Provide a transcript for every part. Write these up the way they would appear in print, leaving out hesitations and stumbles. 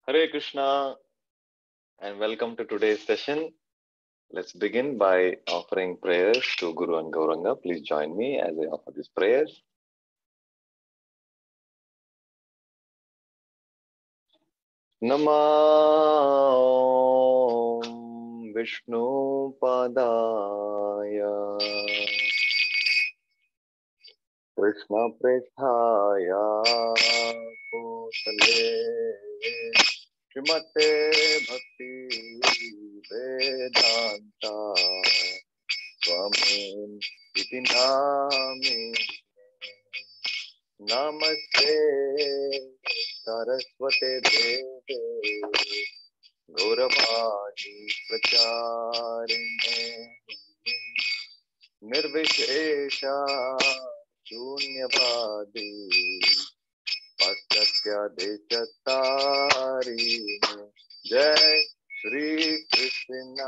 Hare Krishna and welcome to today's session. Let's begin by offering prayers to Guru and Gauranga. Please join me as I offer these prayers. Namah Vishnu Padaya Krishna Preshthaya Bhutale Srimate Bhakti Vedanta Swamin Iti Namine Namaste Saraswate Deve Gauravani Pracharine Nirvishesha Shunyavadi Paschatya Deshatarine Jai Shri Krishna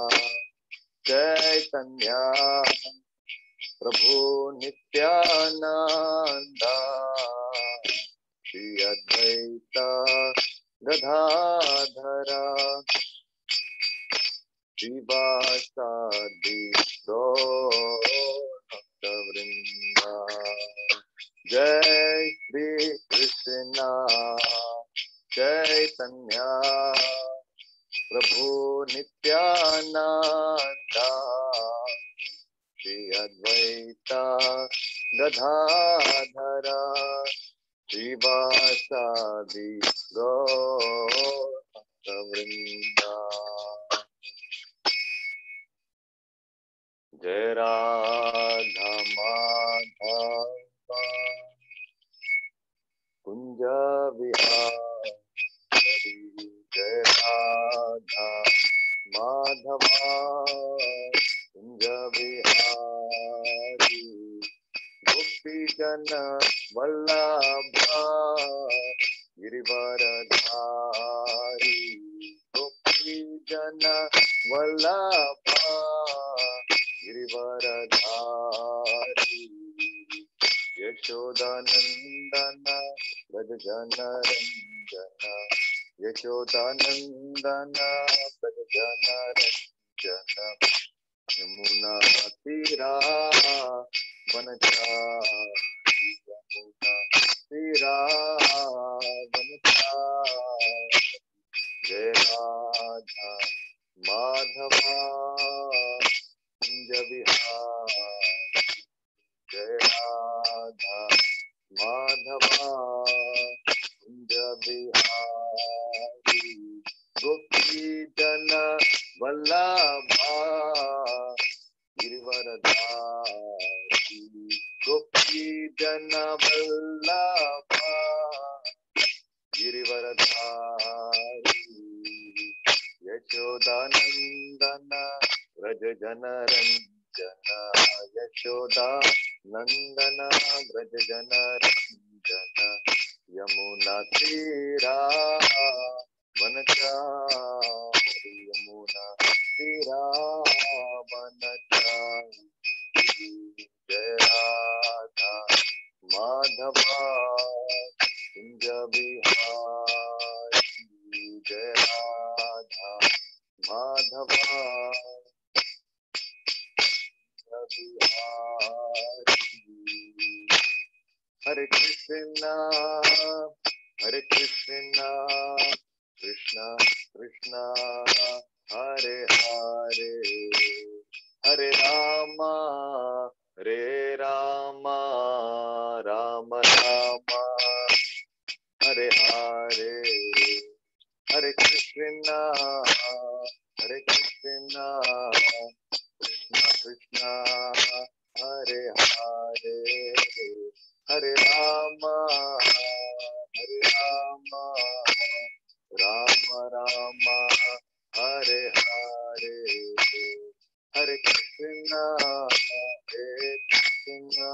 Chaitanya Prabhu Nityananda Shri Advaita Gadadhara Shivasadi Vrinda Jai Shri Krishna Chaitanya Prabhu Nityananda Shri Advaita Gadadhara Shivasadi Vrinda Jai Radha Madhava Kunja Vihari Jai Radha Madhava Kunja Vihari Gopi Jana Vallabha Girivaradhari Gopi Jana Vallabha Girivaradhari Yashodanandana Brajajana Ranjana Yashodanandana Brajajana Ranjana Yamuna Tira Vanachari Yamuna Tira Vanachari Jai Radha Madhava Kunja Vihari Jai Radha Madhava Kunja Vihari Gopi Jana Vallabha Girivaradhari Gopi Jana Vallabha Girivaradhari Yashodanandana Brajajana Ranjana Yashoda Nandana Brajajana Ranjana Yamuna Tira Vanachari Yamuna Tira Vanachari Jai Radha Madhava Kunja Vihari Jai Radha Madhava Vihari Hare Krishna Krishna Krishna Hare Hare Hare Rama Rama Rama Hare Hare Hare Krishna Krishna Krishna Hare Hare Hare Rama Rama Rama Hare Hare Hare Krishna Krishna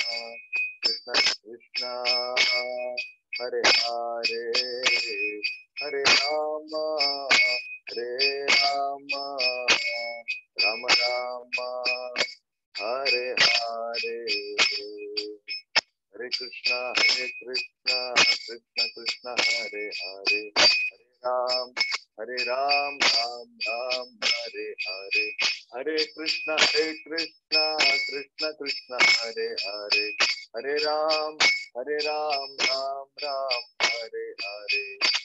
Krishna Hare Hare Hare Rama Rama Rama Hare Hare Hare Krishna Krishna Krishna Hare Hare Hare Ram, Hare Ram, Ram Ram, Hare Hare, Hare Krishna, Krishna Krishna, Hare Hare, Hare Ram, Ram Ram, Hare Hare.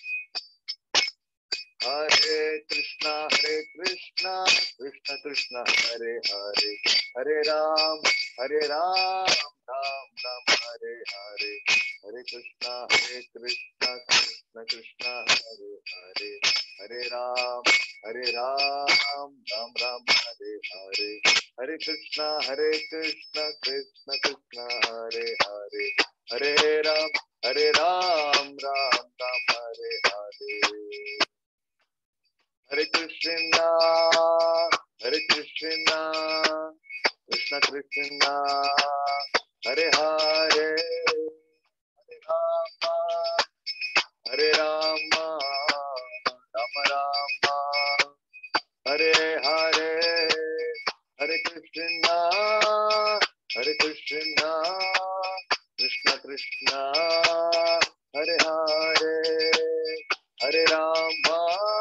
Hare Krishna, Krishna Krishna, Hare Hare, Hare Ram, Ram Ram, Hare Hare, Hare Krishna, Krishna Krishna, Hare Hare, Hare Ram, Ram Ram, Hare Hare, Hare Krishna, Krishna Krishna, Hare Hare, Hare Ram, Ram Ram, Hare Hare. Hare Krishna, Krishna Krishna, Hare Hare, Hare Rama, Rama Rama, Hare Hare, Hare Krishna, Krishna Krishna, Hare Hare, Hare Rama,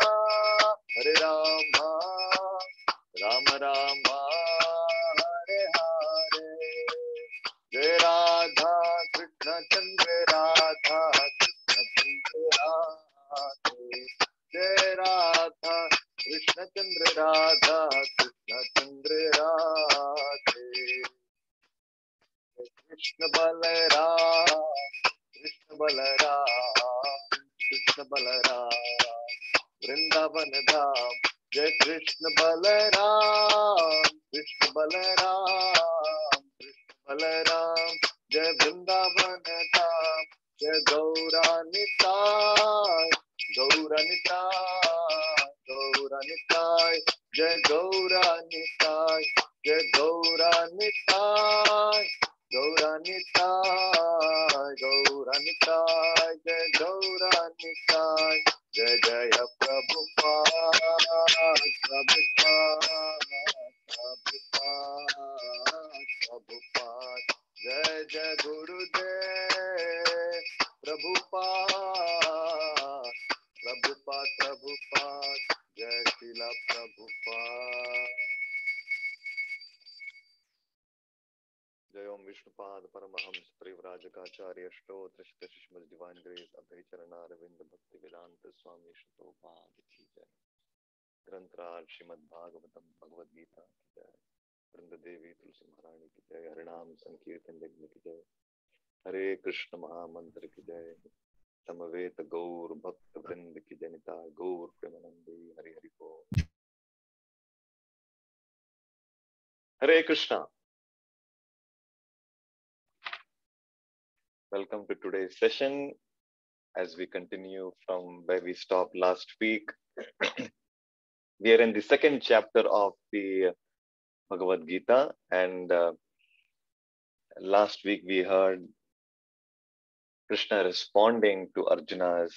Rama Rama, Hare Hare. Jai Radha Krishna Chandra, Radha Krishna Chandra Radhe. Jai Radha Krishna Chandra, Radha Krishna Chandra Radhe. Krishna Balaram, Krishna Balaram, Krishna Balaram, Vrindavan Dham. Jai Krishna Balaram, Krishna Balaram, Krishna Balaram, Jai Vrindavan Dham. Jai Gaura Nitai, Gaura Nitai, Gaura Nitai, Jai Gaura Nitai, Jai Gaura Nitai, Gaura Nitai, Gaura Nitai, Jai Gaura Nitai, Jai Jaya Prabhupada, Prabhupada, Prabhupada, Prabhupada, Jai Jai Gurudev, Prabhupada, Prabhupada, Prabhupada, Jai Srila Prabhupada. Jai Om Vishnupad Paramahams Privrajakacarya Shtotra Shishmas Divine Grace Abhay Charana Ravinda Bhakti Vedanta Swami Shtopad Ki Jai. Grantraj Srimad Bhagavatam Bhagavad Gita Ki Jai. Vrinda Devi Tulsi Maharani Ki Jai. Harinam Sankirtan Yajna Ki Jai. Hare Krishna Mahamantra Ki Jai. Samaveta Gaur Bhakta Vrinda Ki Janita Gaur Premanandi Hari Hari Bo. Hare Krishna. Welcome to today's session. As we continue from where we stopped last week, we are in the second chapter of the Bhagavad Gita, and last week we heard Krishna responding to Arjuna's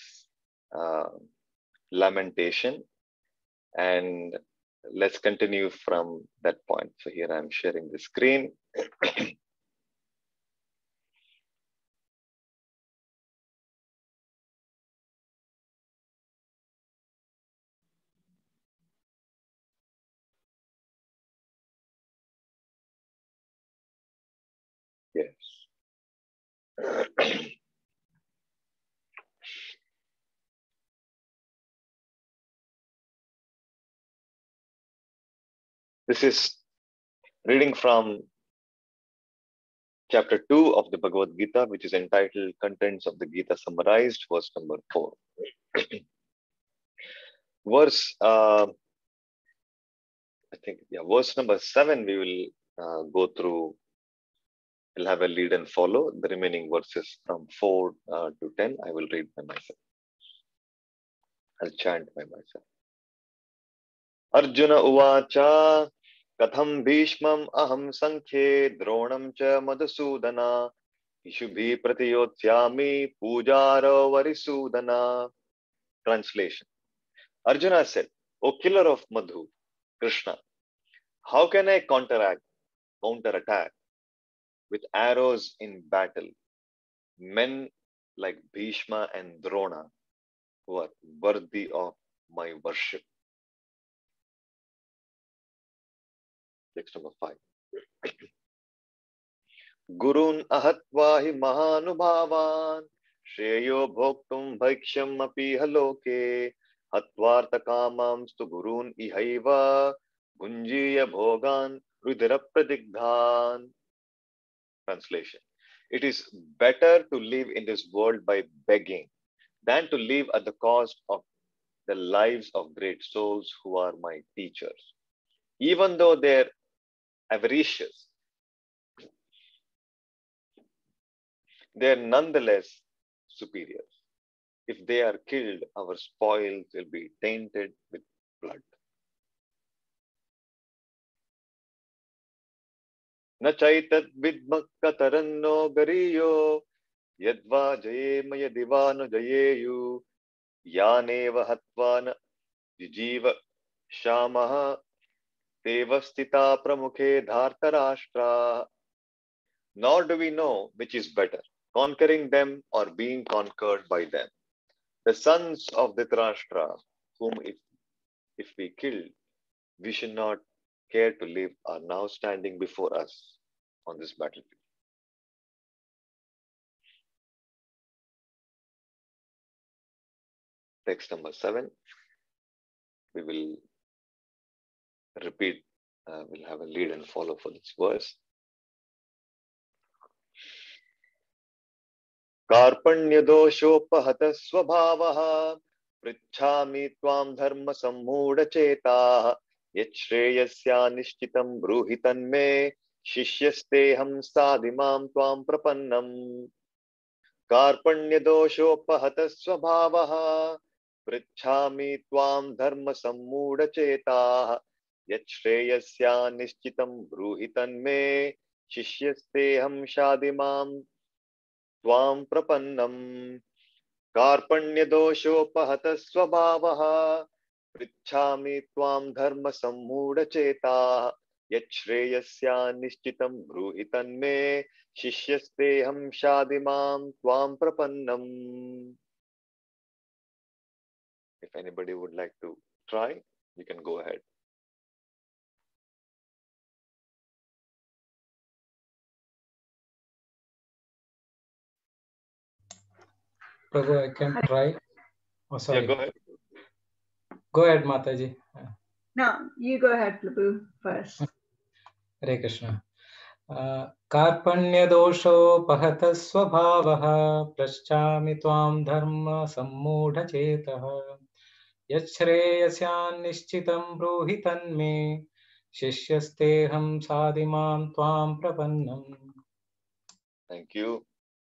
lamentation, and let's continue from that point. So here I'm sharing the screen. Yes. This is reading from chapter 2 of the Bhagavad Gita, which is entitled Contents of the Gita Summarized, verse number 4. Verse, verse number 7, we will go through. We'll have a lead and follow. The remaining verses from 4 to 10, I will read by myself. I'll chant by myself. Arjuna Uvacha Katham Bhishmam Aham Sankhye Dronam Cha Madhusudana Ishubhi Pratiyotsyami Pujara Varisudana. Translation. Arjuna said, O killer of Madhu, Krishna, how can I counterattack with arrows in battle men like Bhishma and Drona, who are worthy of my worship. Text number 5. Gurun ahatva hi mahanubhavan shreyo bhoktum bhaikshyam api haloke hatvarta kamam stu gurun ihaiva bhunjiya bhogan rudra pradigdhan. Translation. It is better to live in this world by begging than to live at the cost of the lives of great souls who are my teachers. Even though they're avaricious, they're nonetheless superiors. If they are killed, our spoils will be tainted with blood. न चैतद् विद्मक्कतरन्नो गरीयो यद्वा जयेम यदि वा न जयेयु यानेव हत्वा न जिजीव क्षामः तेव स्थिता प्रमुखे धार्तराष्ट्रा. Nor do we know which is better, conquering them or being conquered by them. The sons of Dhritarashtra, whom if we killed, we should not care to live, are now standing before us on this battlefield. Text number 7. We will repeat, we'll have a lead and follow for this verse. कार्पण्यदोषोपहतः स्वभावः पृच्छामि त्वां धर्म सम्मूढचेताः यच्छ्रेयस्यानिश्चितं ब्रूहि तन्मे शिष्यस्तेऽहं साधिमां त्वां प्रपन्नम्. कार्पण्यदोषोपहतः स्वभावः पृच्छामि त्वां धर्म सम्मूढचेताः यच्छ्रेयस्यानिश्चितं ब्रूहि तन्मे शिष्यस्तेऽहं साधिमां त्वां प्रपन्नम्. कार्पण्यदोषोपहतः स्वभावः पृच्छामि त्वां धर्म सम्मूढचेताः यच्छ्रेयस्यानिश्चितं ब्रूहि तन्मे शिष्यस्तेऽहं साधिमां त्वां प्रपन्नम्. If anybody would like to try, you can go ahead. Prabhu, I can try. Oh, sorry. Yeah, go ahead. Go ahead, Mataji. No, you go ahead, Prabhu, first. Hare Krishna. कार्पण्यदोषोपहतः स्वभावः पृच्छामि त्वां धर्म सम्मूढचेतः यच्छ्रेयस्यान्निश्चितं ब्रूहि तन्मे शिष्यस्तेऽहं साधिमां त्वां प्रपन्नम्. Thank you.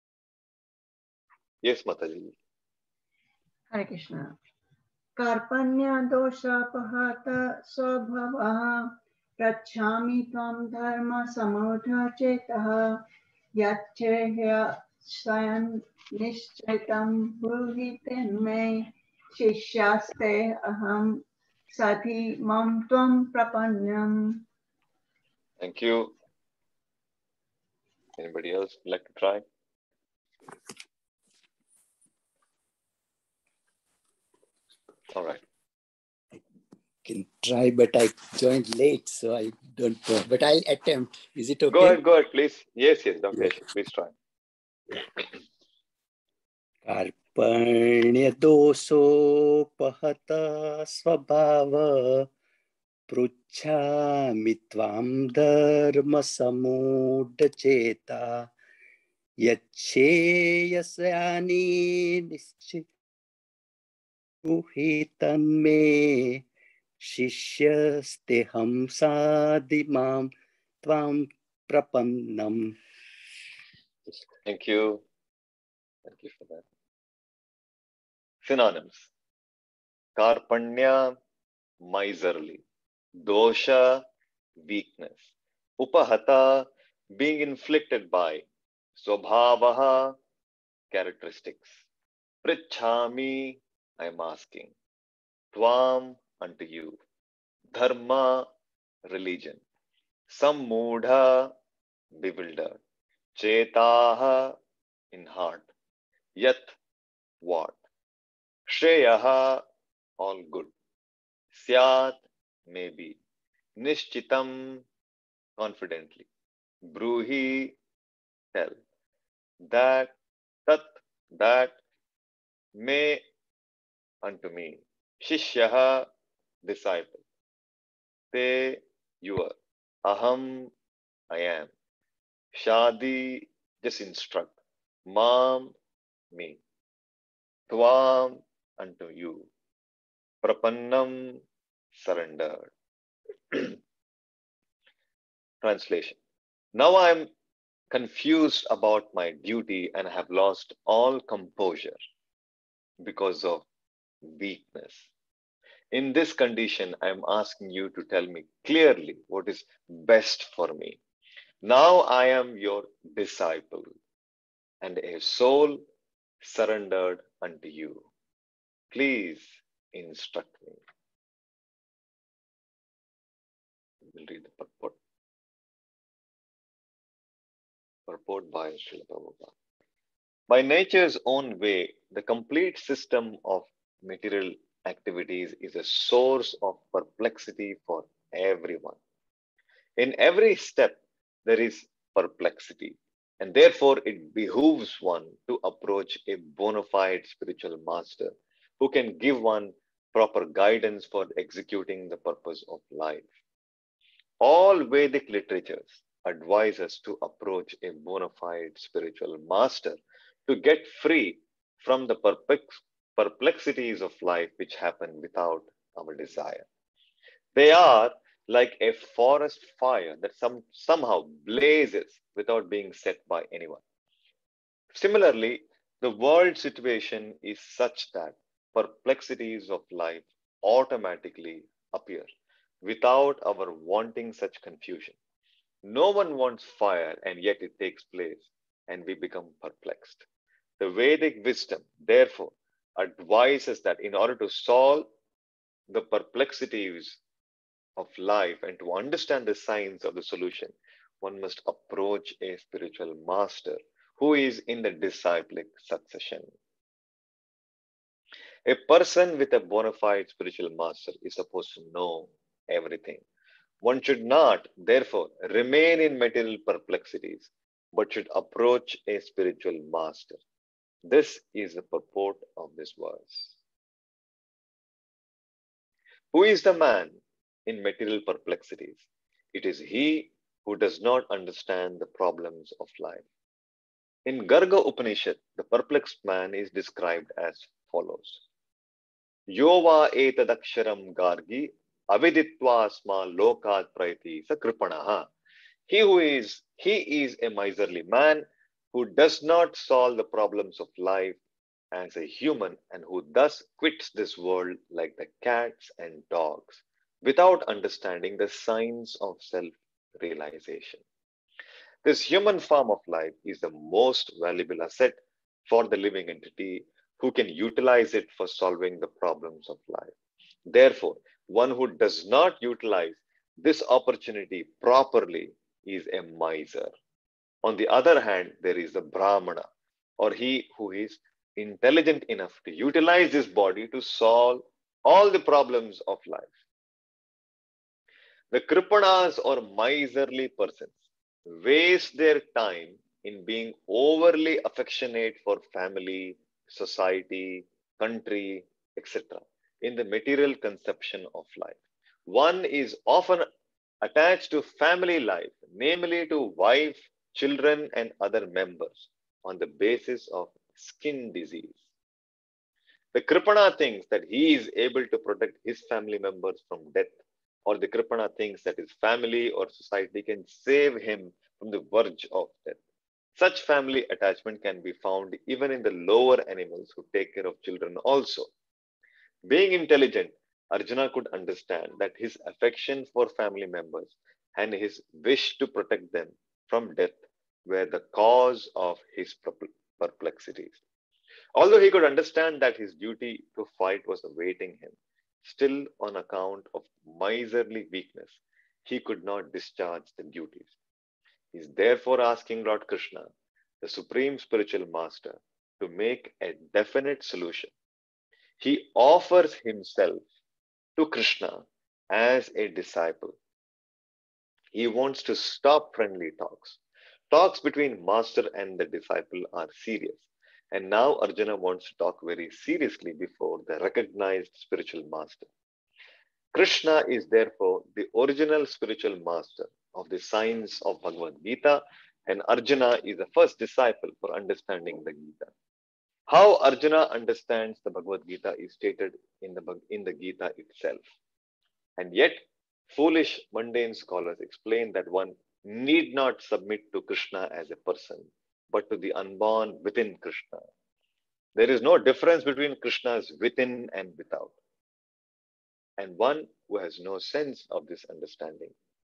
Yes, Mataji. Hare Krishna. Karpanya doshapahata swabhavah prachami tvam dharma samudha chetah yachehya sayan nishchitam bruhitin me shishyaste aham sati mam tvam prapanyam. Thank you. Anybody else would like to try? All right. I can try, but I joined late, so I don't know. But I'll attempt. Is it okay? Go ahead, please. Yes, Dr. Yes. Please try. कार्पण्यदोषोपहत स्वभाव पृच्छामि त्वां धर्मसम्मूढचेता यच्छ्रेयस्यानि ब्रूहि तन्मे शिष्यस्तेऽहं साधिमां त्वां प्रपन्नम्. Thank you. Thank you for that. Synonyms. Karpanya, miserly. Dosha, weakness. Upahata, being inflicted by. Swabhavaha, characteristics. Prichhami, I am asking. Tvam, unto you. Dharma, religion. Sammudha, bewildered. Chetaha, in heart. Yat, what? Shreyaha, all good. Syat, maybe. Nishchitam, confidently. Bruhi, tell. That, tat, that, may, unto me. Shishyaha, disciple. Te, your. Aham, I am. Shadi, just instruct. Mam, me. Tvam, unto you. Prapannam, surrendered. Translation. Now I am confused about my duty and have lost all composure because of weakness. In this condition, I am asking you to tell me clearly what is best for me. Now I am your disciple and a soul surrendered unto you. Please instruct me. We'll read the purport. Purport by Srila Prabhupada. By nature's own way, the complete system of material activities is a source of perplexity for everyone. In every step, there is perplexity, and therefore it behooves one to approach a bona fide spiritual master who can give one proper guidance for executing the purpose of life. All Vedic literatures advise us to approach a bona fide spiritual master to get free from the perplexities of life which happen without our desire. They are like a forest fire that somehow blazes without being set by anyone. Similarly, the world situation is such that perplexities of life automatically appear without our wanting such confusion. No one wants fire, and yet it takes place, and we become perplexed. The Vedic wisdom, therefore, advises that in order to solve the perplexities of life and to understand the signs of the solution, one must approach a spiritual master who is in the disciplic succession. A person with a bona fide spiritual master is supposed to know everything. One should not, therefore, remain in material perplexities, but should approach a spiritual master. This is the purport of this verse. Who is the man in material perplexities? It is he who does not understand the problems of life. In Garga Upanishad, the perplexed man is described as follows. Yova etadaksharam gargi aviditva asma lokat praiti sakripanaha. He is a miserly man who does not solve the problems of life as a human and who thus quits this world like the cats and dogs without understanding the signs of self-realization. This human form of life is the most valuable asset for the living entity who can utilize it for solving the problems of life. Therefore, one who does not utilize this opportunity properly is a miser. On the other hand, there is the Brahmana, or he who is intelligent enough to utilize his body to solve all the problems of life. The Kripanas or miserly persons waste their time in being overly affectionate for family, society, country, etc. in the material conception of life. One is often attached to family life, namely to wife, children, and other members on the basis of skin disease. The Kripana thinks that he is able to protect his family members from death, or the Kripana thinks that his family or society can save him from the verge of death. Such family attachment can be found even in the lower animals who take care of children also. Being intelligent, Arjuna could understand that his affection for family members and his wish to protect them from death were the cause of his perplexities. Although he could understand that his duty to fight was awaiting him, still on account of miserly weakness, he could not discharge the duties. He is therefore asking Lord Krishna, the Supreme Spiritual Master, to make a definite solution. He offers himself to Krishna as a disciple. He wants to stop friendly talks. Talks between master and the disciple are serious. And now Arjuna wants to talk very seriously before the recognized spiritual master. Krishna is therefore the original spiritual master of the science of Bhagavad Gita, and Arjuna is the first disciple for understanding the Gita. How Arjuna understands the Bhagavad Gita is stated in the Gita itself. And yet, foolish mundane scholars explain that one need not submit to Krishna as a person, but to the unborn within Krishna. There is no difference between Krishna's within and without. And one who has no sense of this understanding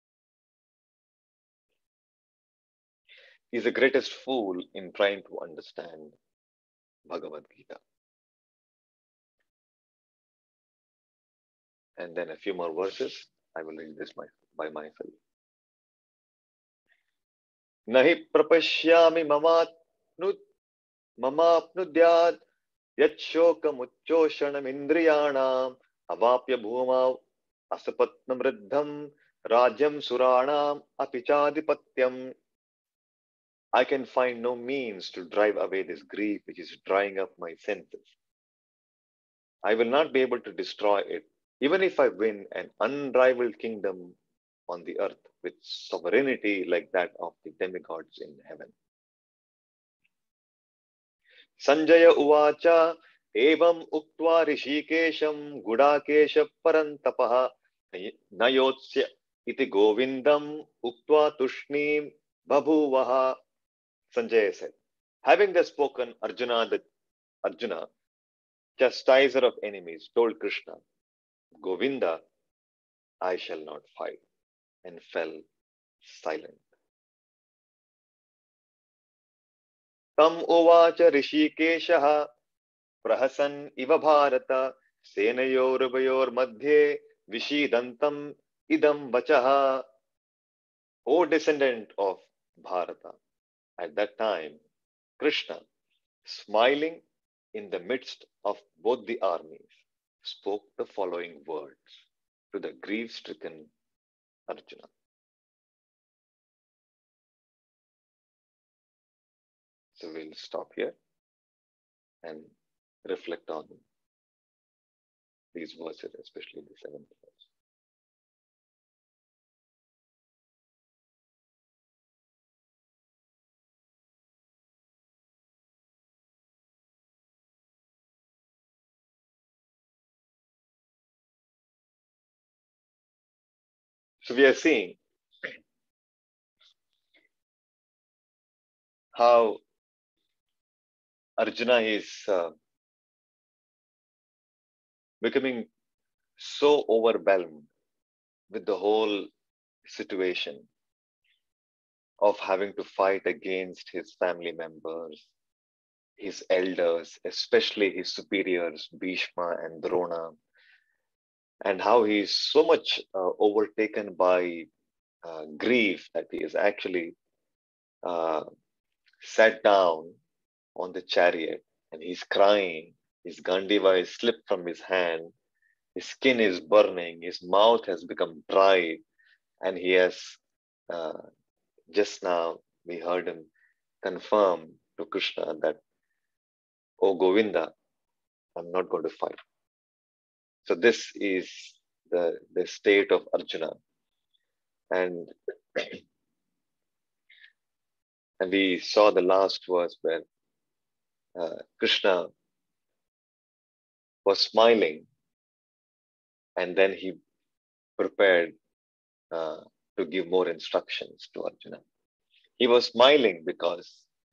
is the greatest fool in trying to understand Bhagavad Gita. And then a few more verses. I will read this by myself. Nahi prapashyami mamapnudyad yachshokamuchoshanam indriyanam avapya bhumau asapatnam riddham rajyam suranam apichadipatyam. I can find no means to drive away this grief which is drying up my senses. I will not be able to destroy it, even if I win an unrivaled kingdom on the earth with sovereignty like that of the demigods in heaven. Sanjaya uvacha evam uktva rishikesham gudakesha parantapaha nayotsya iti govindam uktva tushnim babhuvaha. Sanjaya said, having thus spoken, Arjuna, chastiser of enemies, told Krishna, Govinda, I shall not fight, and fell silent. Tam uvacha rishikeshaha prahasan iva bharata senayor madhye vishidantam idam vachaha. O descendant of Bharata, at that time, Krishna, smiling in the midst of both the armies, spoke the following words to the grief-stricken Arjuna. So we'll stop here and reflect on these verses, especially the 7th verse. So we are seeing how Arjuna is becoming so overwhelmed with the whole situation of having to fight against his family members, his elders, especially his superiors, Bhishma and Drona, and how he is so much overtaken by grief that he is actually sat down on the chariot and he's crying. His Gandiva is slipped from his hand. His skin is burning. His mouth has become dry. And he has, just now, we heard him confirm to Krishna that, oh Govinda, I'm not going to fight. So this is the state of Arjuna. And we saw the last verse where Krishna was smiling and then he prepared to give more instructions to Arjuna. He was smiling because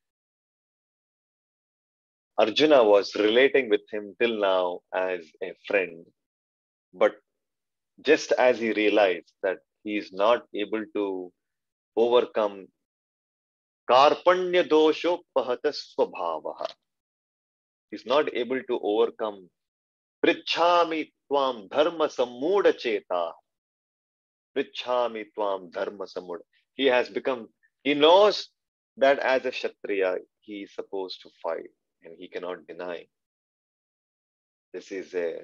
Arjuna was relating with him till now as a friend. But just as he realized that he is not able to overcome Karpanya dosho pahata swabhavaha, he's not able to overcome Prichhami tvam dharma sammuda cheta. Prichhami tvam dharma sammuda. He knows that as a Kshatriya, he is supposed to fight and he cannot deny. This is a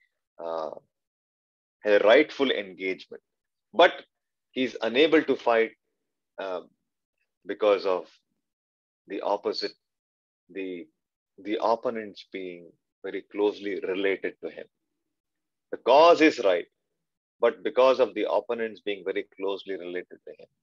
rightful engagement. But he's unable to fight because of the opposite, the opponents being very closely related to him. The cause is right, but because of the opponents being very closely related to him,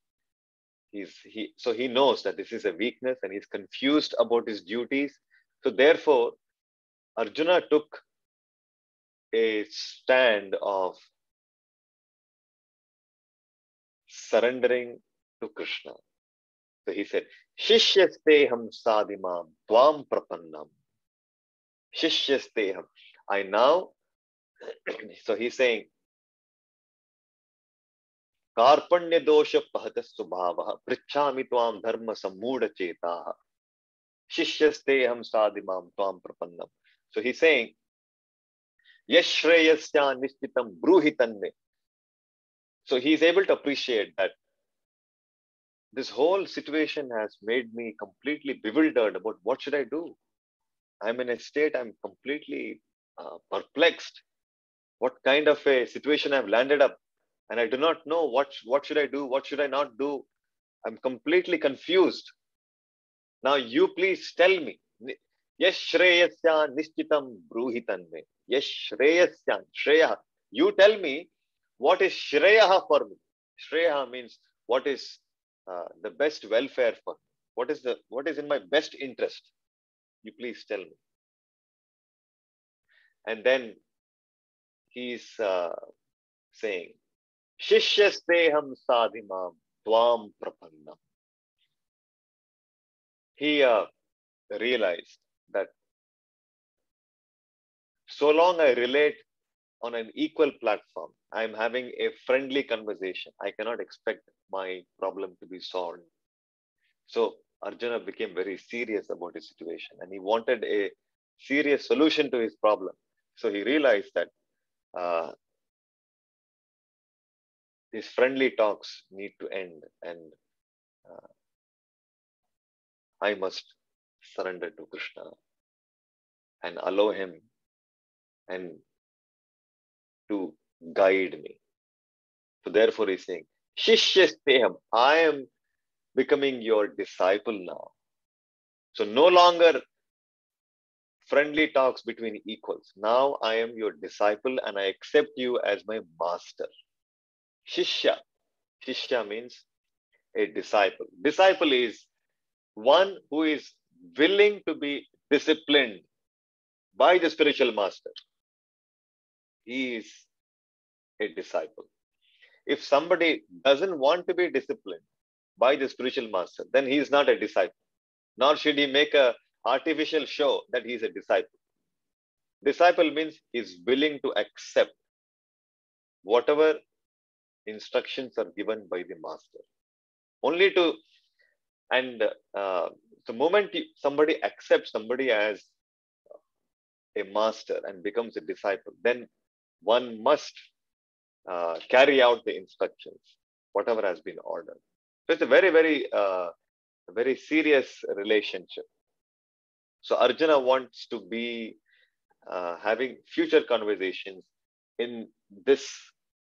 so he knows that this is a weakness and he's confused about his duties. So therefore, Arjuna took a stand of surrendering to Krishna. So he said, Shishyasteham sadimam tvam prapannam. Shishyasteham. I now, so he's saying, Karpanya dosha pahata subhavaha prichhami tvam dharma sammuda chetaha. Shishyasteham sadimam tvam prapannam. So he's saying, Yashreyasya nishchitam bruhitanme. So he's able to appreciate that this whole situation has made me completely bewildered about what should I do. I'm in a state, I'm completely perplexed. What kind of a situation I've landed up, and I do not know what should I do, what should I not do. I'm completely confused. Now you please tell me. Yash shreyasya nishchitam bruhitanme. Yash shreyasya, shreya. You tell me what is shreya for me. Shreya means what is the best welfare for me. What is in my best interest. You please tell me. And then he's saying, Shishyasteham sadhimam tvam prapannam. He realized that so long I relate on an equal platform, I'm having a friendly conversation, I cannot expect my problem to be solved. So Arjuna became very serious about his situation and he wanted a serious solution to his problem. So he realized that these friendly talks need to end and I must surrender to Krishna and allow him and to guide me. So therefore he's saying, Shishyasteham, I am becoming your disciple now. So no longer friendly talks between equals. Now I am your disciple and I accept you as my master. Shishya. Shishya means a disciple. Disciple is one who is willing to be disciplined by the spiritual master. He is a disciple. If somebody doesn't want to be disciplined by the spiritual master, then he is not a disciple. Nor should he make an artificial show that he is a disciple. Disciple means he is willing to accept whatever instructions are given by the master. Only to, and the moment somebody accepts somebody as a master and becomes a disciple, then one must carry out the instructions, whatever has been ordered. So it's a very, very serious relationship. So Arjuna wants to be having future conversations in this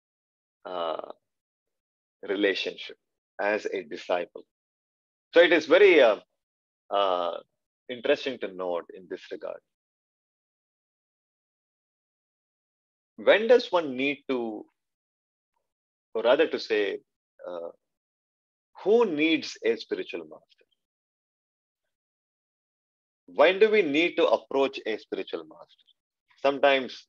relationship as a disciple. So it is very interesting to note in this regard. When does one need to, or rather to say, who needs a spiritual master? When do we need to approach a spiritual master? Sometimes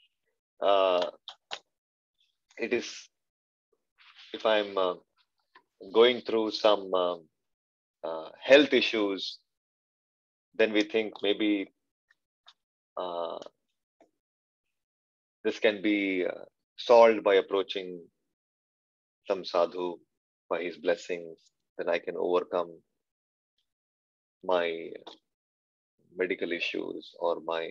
it is, if I'm going through some health issues, then we think maybe this can be solved by approaching some sadhu, by his blessings, then I can overcome my medical issues or my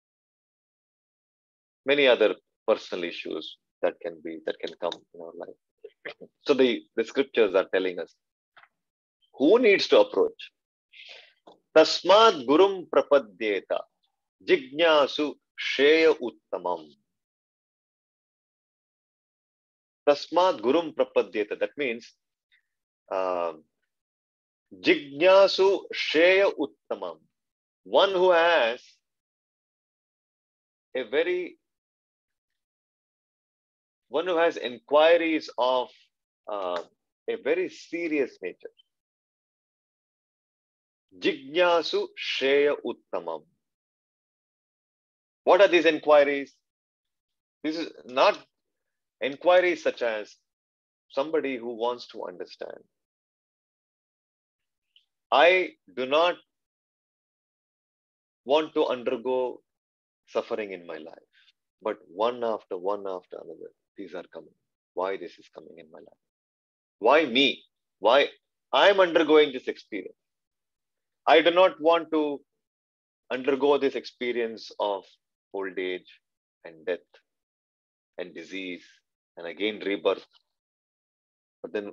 many other personal issues that can come in our life. So the scriptures are telling us who needs to approach. Tasmad gurum prapadyeta jignasu Shreya Uttamam. Tasmat Gurum Prapadyeta. That means Jignasu Shreya Uttamam. One who has inquiries of a very serious nature. Jignasu Shreya Uttamam. What are these inquiries? This is not inquiries such as somebody who wants to understand. I do not want to undergo suffering in my life, but one after another, these are coming. Why this is coming in my life? Why me? Why I'm undergoing this experience? I do not want to undergo this experience of old age and death and disease and again rebirth. But then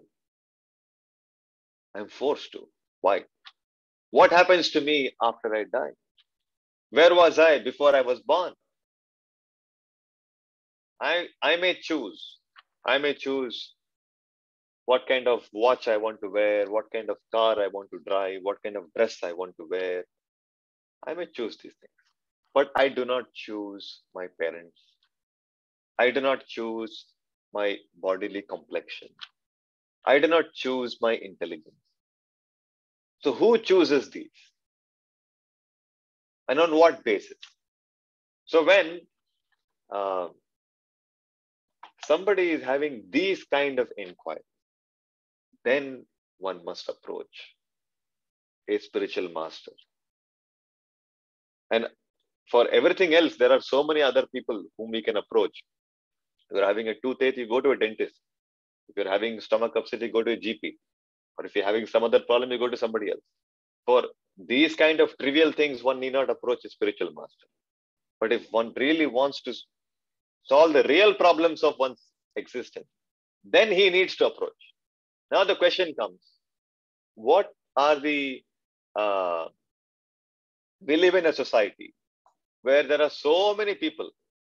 I'm forced to. Why? What happens to me after I die? Where was I before I was born? I may choose. I may choose what kind of watch I want to wear, what kind of car I want to drive, what kind of dress I want to wear. I may choose these things. But I do not choose my parents. I do not choose my bodily complexion. I do not choose my intelligence. So who chooses these? And on what basis? So when somebody is having these kind of inquiries, then one must approach a spiritual master. And for everything else, there are so many other people whom we can approach. If you're having a toothache, you go to a dentist. If you're having stomach upset, you go to a GP. Or if you're having some other problem, you go to somebody else. For these kind of trivial things, one need not approach a spiritual master. But if one really wants to solve the real problems of one's existence, then he needs to approach. Now the question comes, what are the... we live in a society where there are so many people,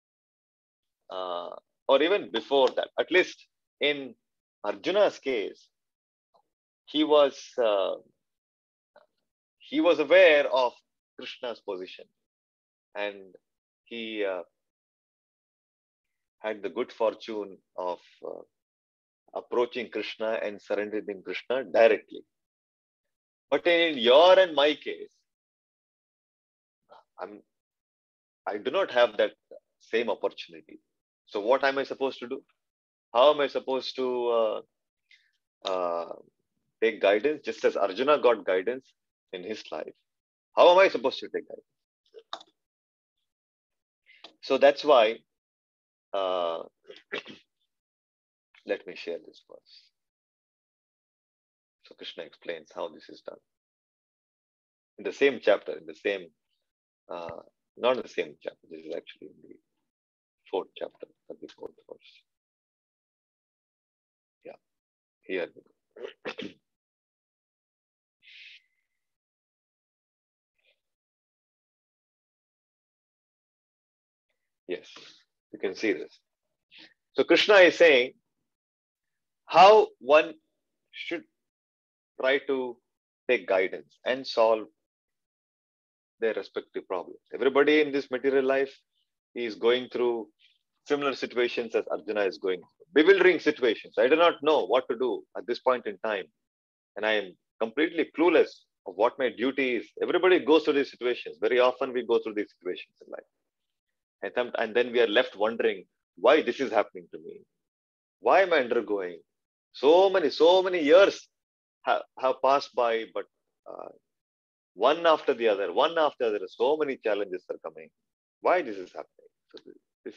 or even before that, at least in Arjuna's case, he was aware of Krishna's position, and he had the good fortune of approaching Krishna and surrendering Krishna directly. But in your and my case, I do not have that same opportunity. So what am I supposed to do? How am I supposed to take guidance, just as Arjuna got guidance in his life? How am I supposed to take guidance? So that's why, let me share this verse. So Krishna explains how this is done. In the same chapter, in the same, not in the same chapter, this is actually in the 4th chapter, 34th verse. Yeah, here we go. Yes, you can see this. So Krishna is saying how one should try to take guidance and solve their respective problems. Everybody in this material life is going through similar situations as Arjuna is going through. Bewildering situations. I do not know what to do at this point in time. And I am completely clueless of what my duty is. Everybody goes through these situations. Very often we go through these situations in life. And then we are left wondering why this is happening to me. Why am I undergoing? So many years have passed by, but one after the other, so many challenges are coming. Why this is happening? So this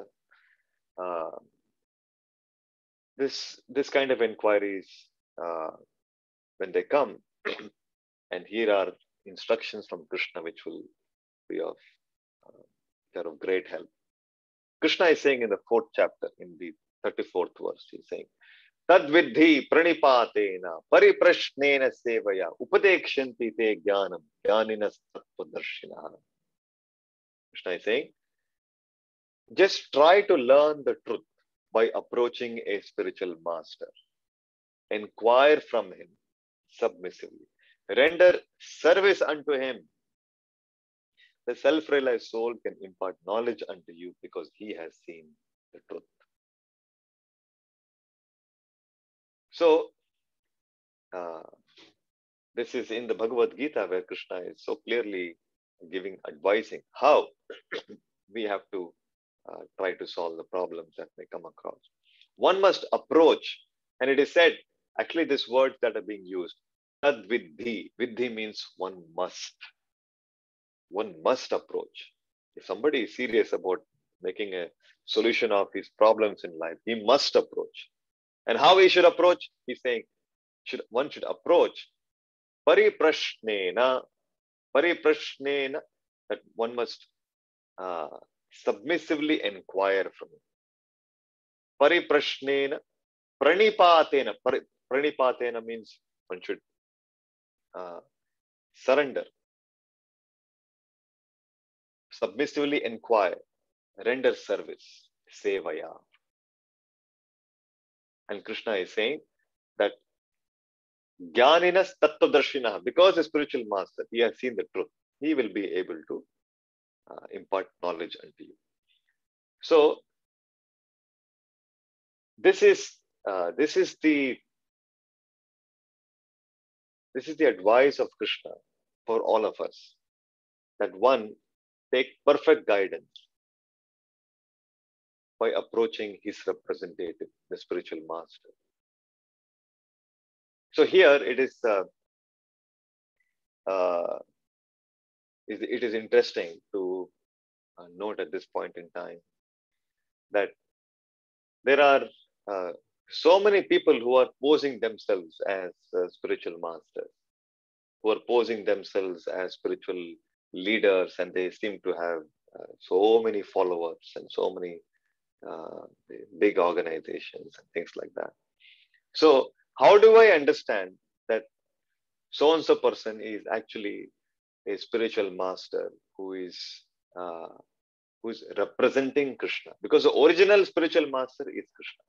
is this kind of inquiries when they come, and here are instructions from Krishna which will be of great help. Krishna is saying in the 4th chapter, in the 34th verse, he's saying, Tad vidhi pranipatena pariprashnena sevaya upadekshanti te jnanam jnaninas tattvadarshinaha. Krishna is saying, Just try to learn the truth by approaching a spiritual master. Inquire from him submissively. Render service unto him. The self-realized soul can impart knowledge unto you because he has seen the truth. So, this is in the Bhagavad Gita where Krishna is so clearly advising how we have to try to solve the problems that may come across. One must approach, and it is said, actually, these words that are being used, tad vidhi. Vidhi means one must. One must approach. If somebody is serious about making a solution of his problems in life, he must approach. And how he should approach? He's saying, one should approach pariprashnena, that one must submissively inquire from him. Pariprashnena, pranipatena. Pranipatena means one should surrender, submissively inquire, render service, sevaya. And Krishna is saying that Jnaninas Tattvadarshinaha, because a spiritual master, he has seen the truth, he will be able to impart knowledge unto you. So, this is the advice of Krishna for all of us, that one take perfect guidance by approaching his representative, the spiritual master. So here it is interesting to note at this point in time that there are so many people who are posing themselves as spiritual masters, who are posing themselves as spiritual leaders, and they seem to have so many followers and so many big organizations and things like that. So how do I understand that so-and-so person is actually a spiritual master who is representing Krishna? Because the original spiritual master is Krishna.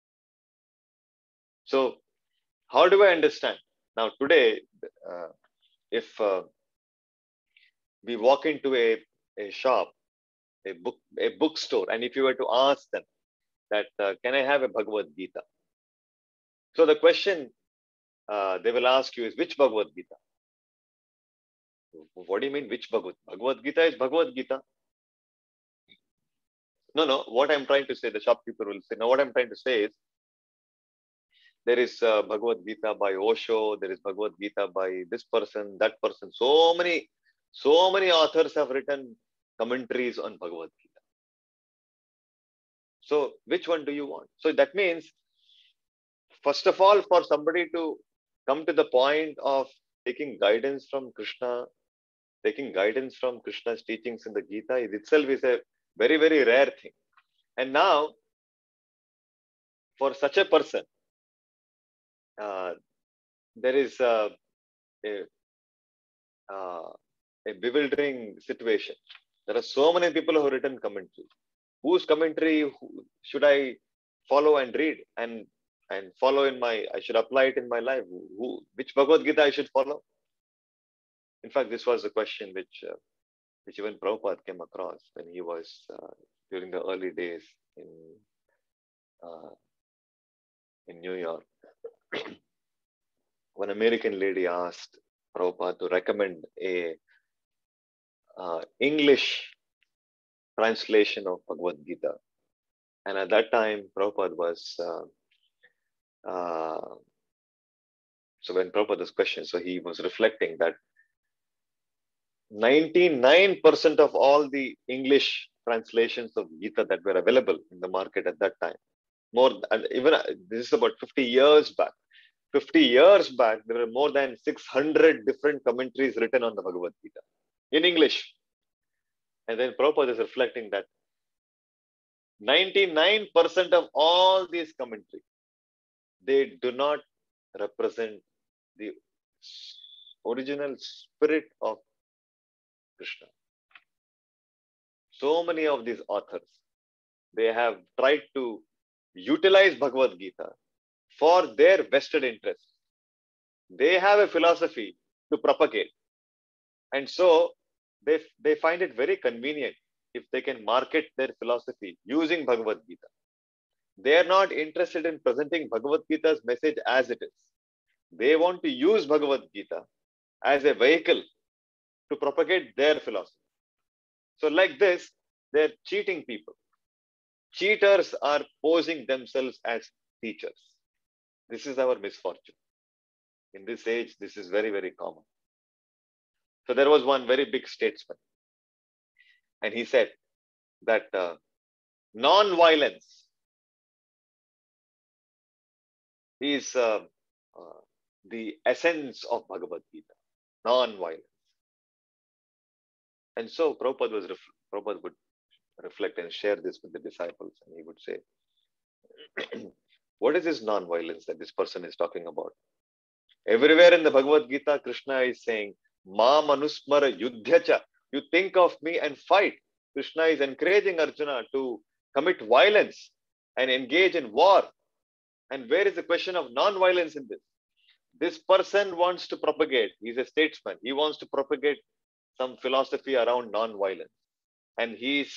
So how do I understand? Now today, if we walk into a shop, a bookstore, and if you were to ask them that, can I have a Bhagavad Gita? So the question they will ask you is, which Bhagavad Gita? What do you mean, which Bhagavad? Bhagavad Gita is Bhagavad Gita. No, what I'm trying to say, the shopkeeper will say, no, what I'm trying to say is, there is Bhagavad Gita by Osho, there is Bhagavad Gita by this person, that person. So many authors have written commentaries on Bhagavad Gita. So which one do you want? So that means, first of all, for somebody to come to the point of taking guidance from Krishna, taking guidance from Krishna's teachings in the Gita, it itself is a very, very rare thing. And now, for such a person, there is a bewildering situation. There are so many people who have written commentary. Whose commentary should I follow and read and follow I should apply it in my life? Which Bhagavad Gita I should follow? In fact, this was a question which even Prabhupada came across when he was during the early days in New York. One American lady asked Prabhupada to recommend a English translation of Bhagavad Gita. And at that time, Prabhupada was, so when Prabhupada was questioned, so he was reflecting that 99% of all the English translations of Gita that were available in the market at that time, this is about 50 years back. 50 years back, there were more than 600 different commentaries written on the Bhagavad Gita in English. And then Prabhupada is reflecting that 99% of all these commentaries, they do not represent the original spirit of Krishna. So many of these authors, they have tried to utilize Bhagavad Gita for their vested interests. They have a philosophy to propagate. And so they find it very convenient if they can market their philosophy using Bhagavad Gita. They are not interested in presenting Bhagavad Gita's message as it is. They want to use Bhagavad Gita as a vehicle to propagate their philosophy. So like this, they're cheating people. Cheaters are posing themselves as teachers. This is our misfortune. In this age, this is very, very common. So there was one very big statesman, and he said that non-violence is the essence of Bhagavad Gita, non-violence. And so Prabhupada would reflect and share this with the disciples, and he would say, what is this non-violence that this person is talking about? Everywhere in the Bhagavad Gita, Krishna is saying, Ma manusmara yuddhyacha. You think of me and fight. Krishna is encouraging Arjuna to commit violence and engage in war. And where is the question of non-violence in this? This person wants to propagate. He's a statesman. He wants to propagate some philosophy around non-violence. And he's,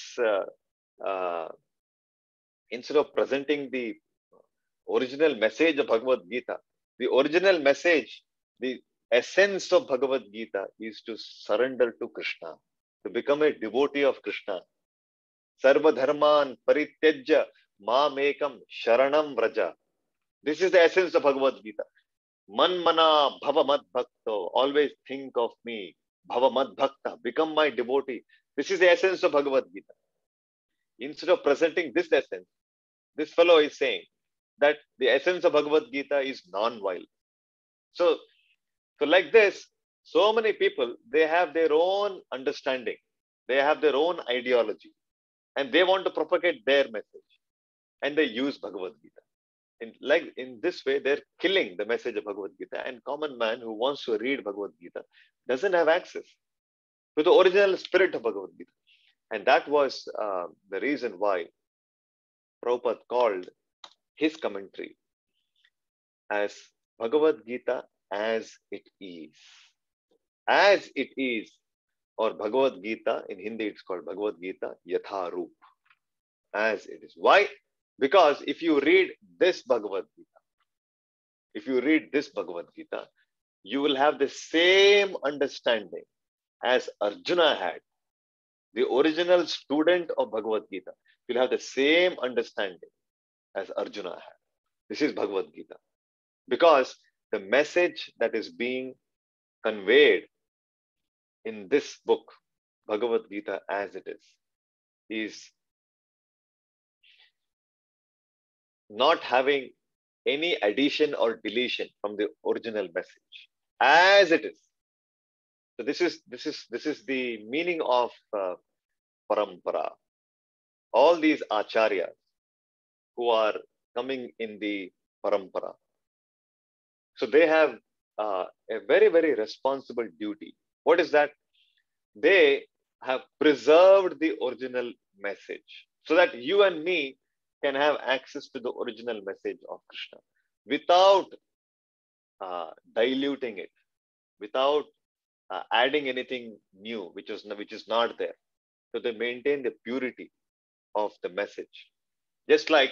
instead of presenting the original message of Bhagavad Gita, the original message, the essence of Bhagavad Gita is to surrender to Krishna, to become a devotee of Krishna. Sarva dharman parityajya mamekam sharanam vraja. This is the essence of Bhagavad Gita. Manmana bhava mad bhakto. Always think of me. Bhava mad bhakta. Become my devotee. This is the essence of Bhagavad Gita. Instead of presenting this essence, this fellow is saying that the essence of Bhagavad Gita is non-violence. So like this, so many people, they have their own understanding. They have their own ideology. And they want to propagate their message. And they use Bhagavad Gita. In this way, they're killing the message of Bhagavad Gita. And common man who wants to read Bhagavad Gita doesn't have access to the original spirit of Bhagavad Gita. And that was the reason why Prabhupada called his commentary as Bhagavad Gita as it is. As it is, or Bhagavad Gita, in Hindi it's called Bhagavad Gita Yatha Roop. As it is. Why? Because if you read this Bhagavad Gita, you will have the same understanding as Arjuna had. The original student of Bhagavad Gita will have the same understanding as Arjuna had. This is Bhagavad Gita. Because the message that is being conveyed in this book, Bhagavad Gita as it is not having any addition or deletion from the original message, as it is. So this is the meaning of parampara. All these acharyas who are coming in the parampara, so they have a very, very responsible duty. What is that? They have preserved the original message so that you and me can have access to the original message of Krishna without diluting it, without adding anything new which is not there. So they maintain the purity of the message. Just like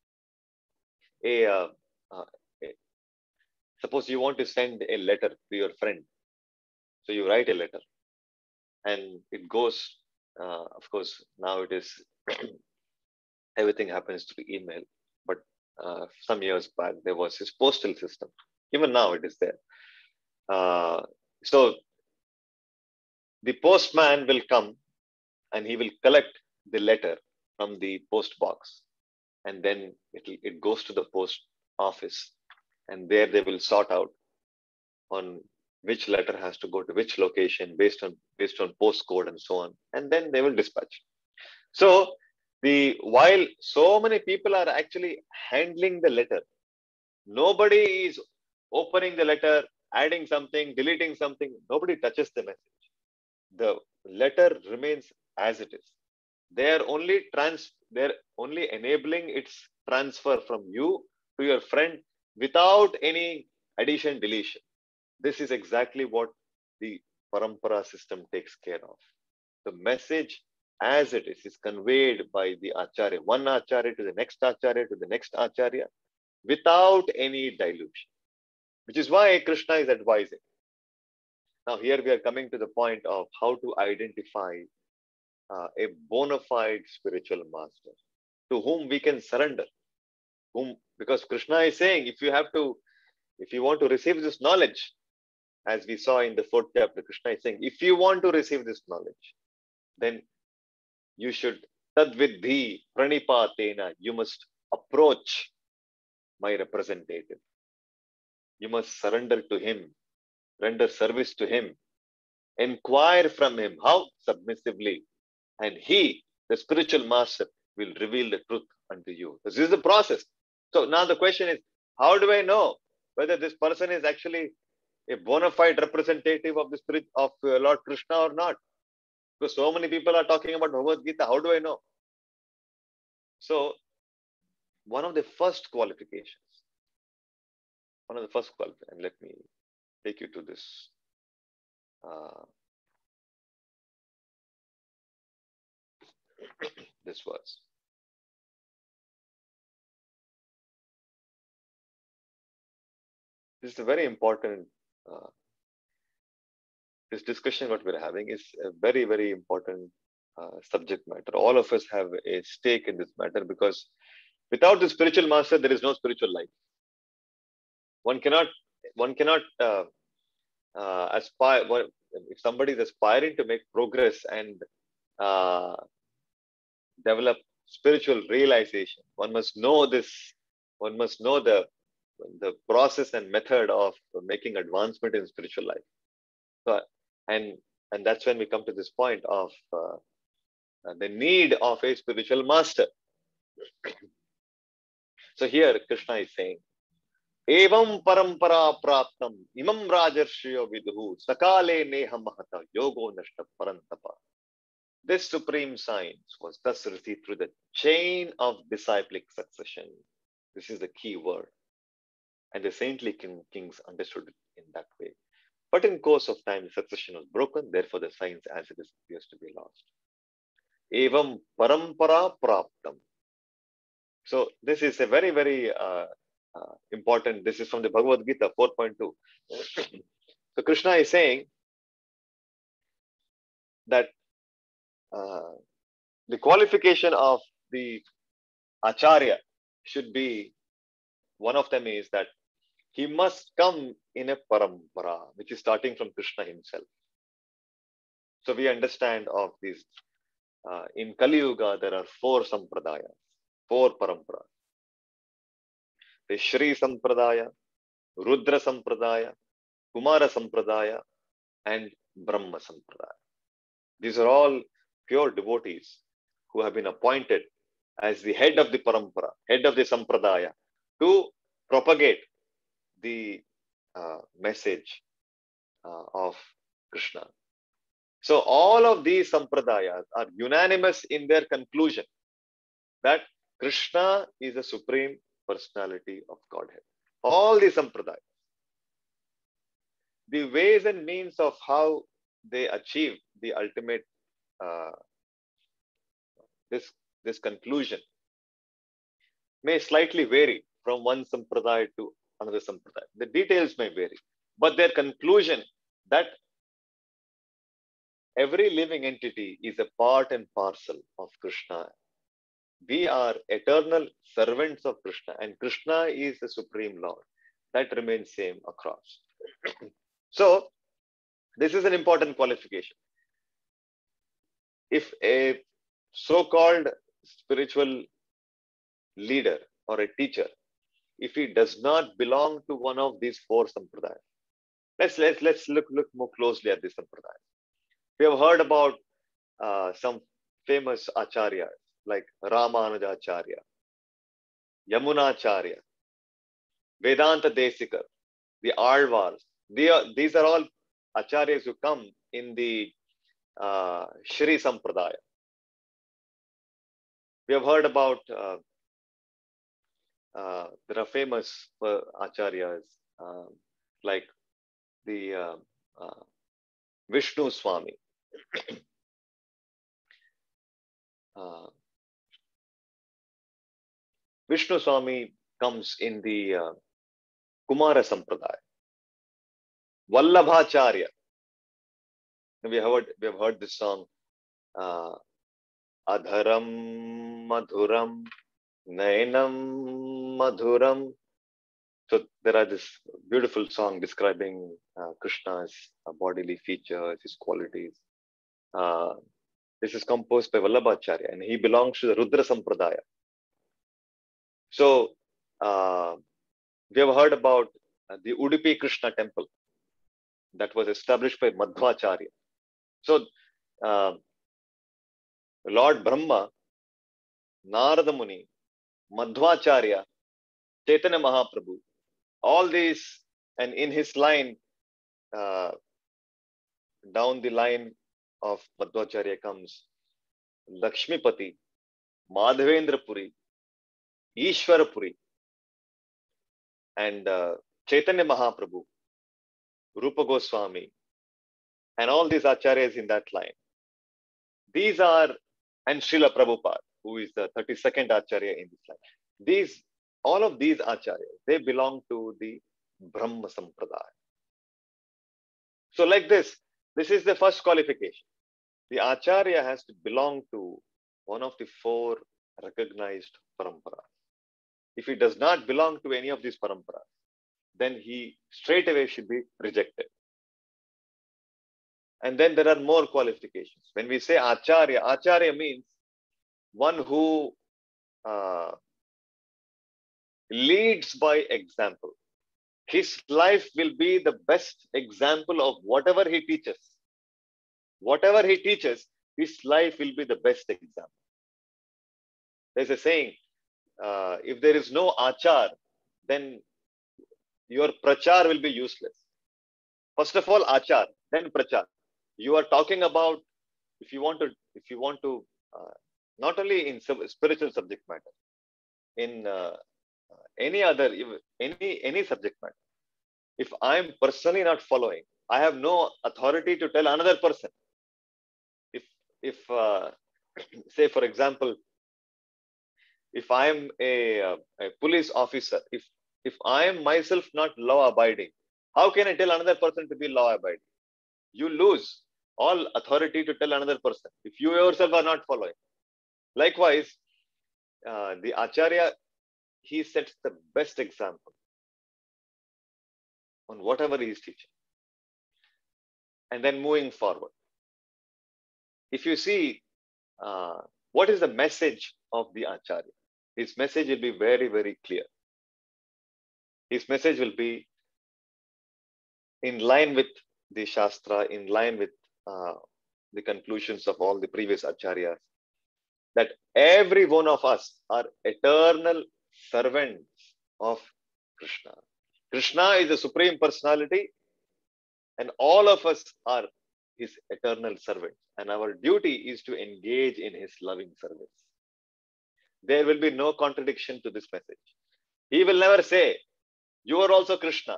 suppose you want to send a letter to your friend. So you write a letter and it goes, of course, now it is, everything happens through email. But some years back, there was this postal system. Even now it is there. So the postman will come and he will collect the letter from the post box. And then it goes to the post office. And there they will sort out on which letter has to go to which location based on postcode and so on. And then they will dispatch. So while so many people are actually handling the letter, nobody is opening the letter, adding something, deleting something. Nobody touches the message. The letter remains as it is. They are only They're only enabling its transfer from you to your friend without any addition, deletion. This is exactly what the parampara system takes care of. The message as it is conveyed by the acharya, one acharya to the next acharya to the next acharya, without any dilution, which is why Krishna is advising. Now, here we are coming to the point of how to identify a bona fide spiritual master to whom we can surrender. Because Krishna is saying, if you want to receive this knowledge, as we saw in the 4th chapter, Krishna is saying, if you want to receive this knowledge, then you should tadvidhi pranipatena, you must approach my representative. You must surrender to him, render service to him, inquire from him. How? Submissively. And he, the spiritual master, will reveal the truth unto you. This is the process. So now the question is, how do I know whether this person is actually a bona fide representative of the spirit of Lord Krishna or not? Because so many people are talking about Bhagavad Gita. How do I know? So one of the first qualifications, and let me take you to this. This verse. This is a very important, this discussion what we're having is a very, very important subject matter. All of us have a stake in this matter because without the spiritual master, there is no spiritual life. One cannot aspire, if somebody is aspiring to make progress and develop spiritual realization, one must know this, one must know the process and method of making advancement in spiritual life. So, and that's when we come to this point of the need of a spiritual master. So here Krishna is saying, Evam parampara praptam imam rajarshyo vidhu sakale neha mahata yogo nashta parantapa. This supreme science was thus received through the chain of disciplic succession. This is the key word. And the saintly kings understood it in that way. But in course of time, the succession was broken. Therefore, the science as it is appears to be lost. Evam parampara praptam. So this is a very, very important. This is from the Bhagavad Gita 4.2. So Krishna is saying that the qualification of the acharya should be, one of them is that he must come in a parampara, which is starting from Krishna himself. So we understand of these. In Kali Yuga, there are 4 sampradayas, 4 paramparas. The Shri Sampradaya, Rudra Sampradaya, Kumara Sampradaya, and Brahma Sampradaya. These are all pure devotees who have been appointed as the head of the parampara, head of the sampradaya, to propagate the message of Krishna. So all of these sampradayas are unanimous in their conclusion that Krishna is the supreme personality of Godhead. All these sampradayas. The ways and means of how they achieve the ultimate this conclusion may slightly vary from one sampradaya to another sampradaya. The details may vary, but their conclusion that every living entity is a part and parcel of Krishna. We are eternal servants of Krishna, and Krishna is the Supreme Lord. That remains same across. So, this is an important qualification. If a so-called spiritual leader or a teacher, if he does not belong to one of these 4 sampradayas, let's look more closely at this sampradaya. We have heard about some famous acharyas like Ramanuja Acharya, Yamuna Acharya, Vedanta Desikar, the Alvars. These are all acharyas who come in the Shri Sampradaya. We have heard about there are famous acharyas like the Vishnu Swami. Vishnu Swami comes in the Kumara Sampradaya. Vallabhacharya. We have heard this song. Adharam Madhuram Nainam Madhuram. So there are this beautiful song describing Krishna's bodily features, his qualities. This is composed by Vallabhacharya, and he belongs to the Rudra Sampradaya. So we have heard about the Udupi Krishna temple that was established by Madhvacharya. So Lord Brahma, Narada Muni, Madhvacharya, Chaitanya Mahaprabhu, all these, and in his line, down the line of Madhvacharya comes Lakshmipati, Madhavendra Puri, Ishwarapuri, and Chaitanya Mahaprabhu, Rupa Goswami, and all these acharyas in that line. These are, and Srila Prabhupada, who is the 32nd acharya in this line. All of these acharyas, they belong to the Brahma Sampradaya. So like this is the first qualification. The acharya has to belong to one of the 4 recognized paramparas. If he does not belong to any of these paramparas, then he straight away should be rejected. And then there are more qualifications. When we say acharya, acharya means one who leads by example. His life will be the best example of whatever he teaches. Whatever he teaches, his life will be the best example. There's a saying, if there is no achar, then your prachar will be useless. First of all, achar, then prachar. You are talking about, if you want to, not only in spiritual subject matter, in any other, any subject matter. If I am personally not following, I have no authority to tell another person. If say for example, if I am a police officer, if I am myself not law abiding, how can I tell another person to be law abiding? You lose all authority to tell another person if you yourself are not following. Likewise, the acharya, he sets the best example on whatever he is teaching. And then moving forward, if you see what is the message of the acharya, his message will be very, very clear. His message will be in line with the Shastra, in line with the conclusions of all the previous acharyas, that every one of us are eternal servants of Krishna. Krishna is the Supreme Personality, and all of us are his eternal servants. And our duty is to engage in his loving service. There will be no contradiction to this message. He will never say, you are also Krishna.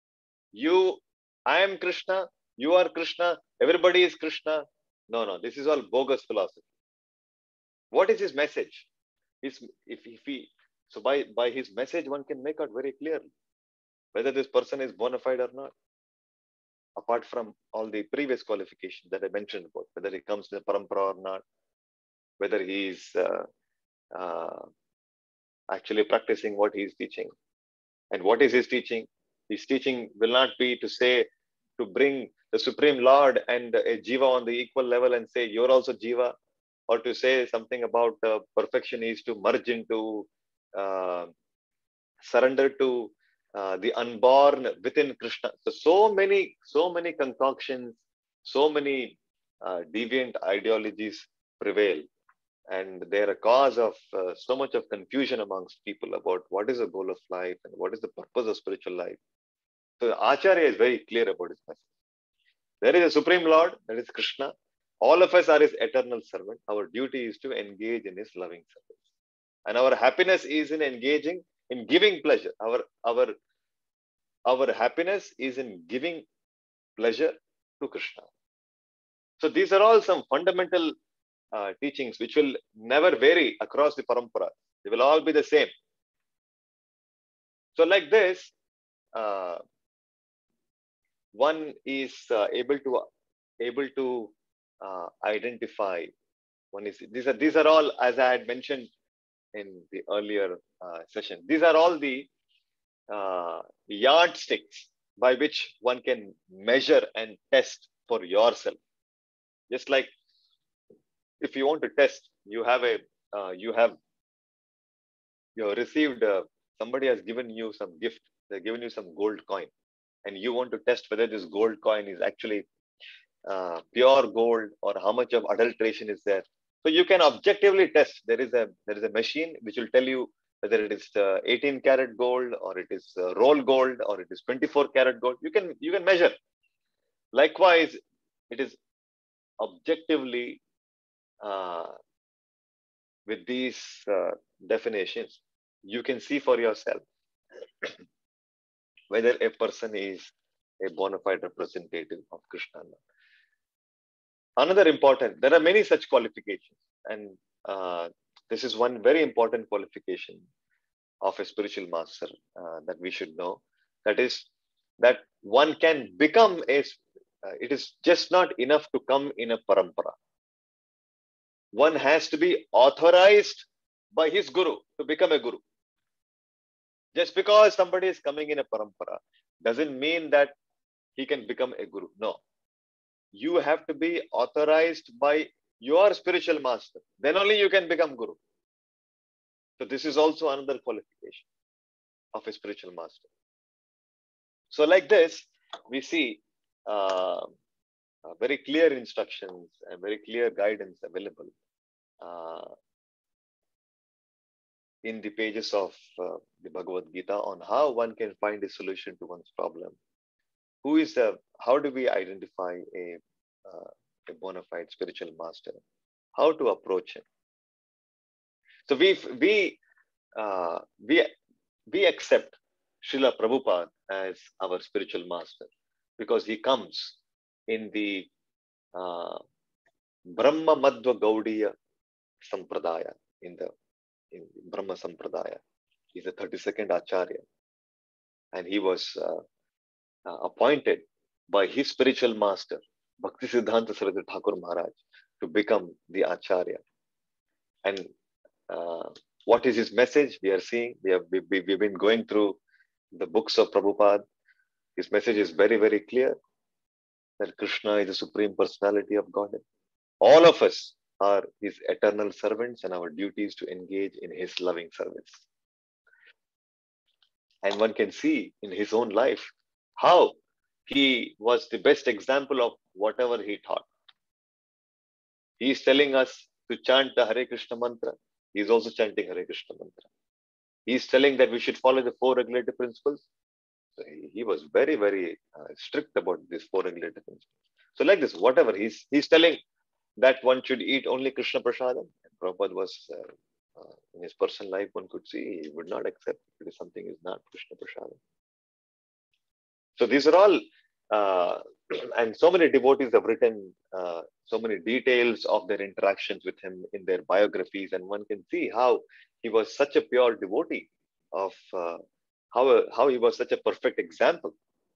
I am Krishna, you are Krishna, everybody is Krishna. No, this is all bogus philosophy. What is his message? So by his message, one can make out very clearly whether this person is bona fide or not. Apart from all the previous qualifications that I mentioned about, whether he comes to the parampara or not, whether he is actually practicing what he is teaching. And what is his teaching? His teaching will not be to bring the Supreme Lord and a Jiva on the equal level and say, you're also Jiva, or to say something about perfection is to merge into, surrender to the unborn within Krishna. So many concoctions, so many deviant ideologies prevail, and they're a cause of so much of confusion amongst people about what is the goal of life and what is the purpose of spiritual life. So Acharya is very clear about his message. There is a Supreme Lord, that is Krishna, All of us are his eternal servant. Our duty is to engage in his loving service. And our happiness is in engaging in giving pleasure. Our happiness is in giving pleasure to Krishna. So these are all some fundamental teachings which will never vary across the parampara. They will all be the same. So like this, one is able to identify. One is these are all, as I had mentioned in the earlier session. These are all the yardsticks by which one can measure and test for yourself. Just like if you want to test, you have received somebody has given you some gift. They've given you some gold coin, and you want to test whether this gold coin is actually pure gold or how much of adulteration is there. So you can objectively test. There is a machine which will tell you whether it is 18 karat gold or it is roll gold or it is 24 karat gold. You can measure. Likewise, it is objectively with these definitions, you can see for yourself whether a person is a bona fide representative of Krishna. Another important, there are many such qualifications, and this is one very important qualification of a spiritual master that we should know. That is, that one can become it is just not enough to come in a parampara. One has to be authorized by his guru to become a guru. Just because somebody is coming in a parampara doesn't mean that he can become a guru. No. You have to be authorized by your spiritual master. Then only you can become guru. So this is also another qualification of a spiritual master. So like this, we see very clear instructions and very clear guidance available in the pages of the Bhagavad Gita on how one can find a solution to one's problem. How do we identify a bona fide spiritual master? How to approach him? So we accept Srila Prabhupada as our spiritual master because he comes in the Brahma Madhva Gaudiya Sampradaya, in Brahma Sampradaya. He's the 32nd Acharya, and he was appointed by his spiritual master, Bhaktisiddhanta Saraswati Thakur Maharaj, to become the Acharya. And what is his message? We are seeing, we've been going through the books of Prabhupada. His message is very, very clear that Krishna is the Supreme Personality of Godhead. All of us are his eternal servants, and our duty is to engage in his loving service. And one can see in his own life how he was the best example of whatever he taught. He is telling us to chant the Hare Krishna mantra. He is also chanting Hare Krishna mantra. He is telling that we should follow the 4 regulative principles. So he was very, very strict about these 4 regulative principles. So like this, whatever he's telling that one should eat only Krishna Prasadam. And Prabhupada was, in his personal life, one could see he would not accept if something is not Krishna Prasadam. So these are all, and so many devotees have written so many details of their interactions with him in their biographies, and one can see how he was such a pure devotee of how he was such a perfect example.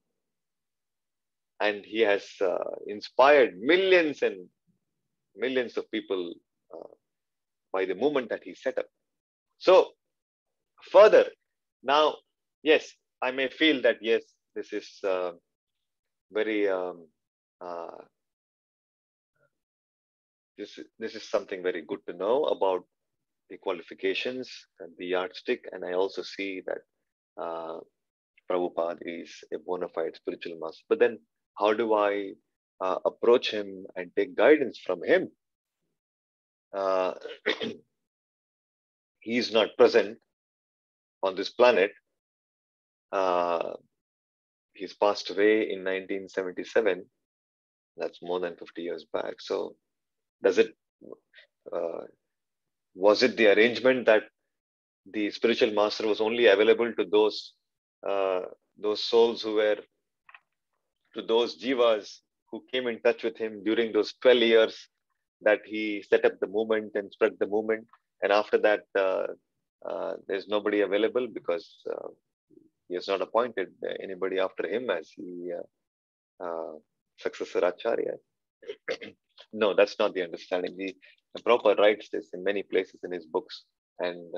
And he has inspired millions and millions of people by the movement that he set up. So further, now, yes, I may feel that, yes, this is very, this is something very good to know about the qualifications and the yardstick. And I also see that Prabhupada is a bona fide spiritual master. But then how do I approach him and take guidance from him? He is not present on this planet. He's passed away in 1977. That's more than 50 years back. So Was it the arrangement that the spiritual master was only available to those souls who were, to those jivas who came in touch with him during those 12 years that he set up the movement and spread the movement, and after that there's nobody available because he has not appointed anybody after him as the successor acharya? No, that's not the understanding. The Prabhupada writes this in many places in his books, and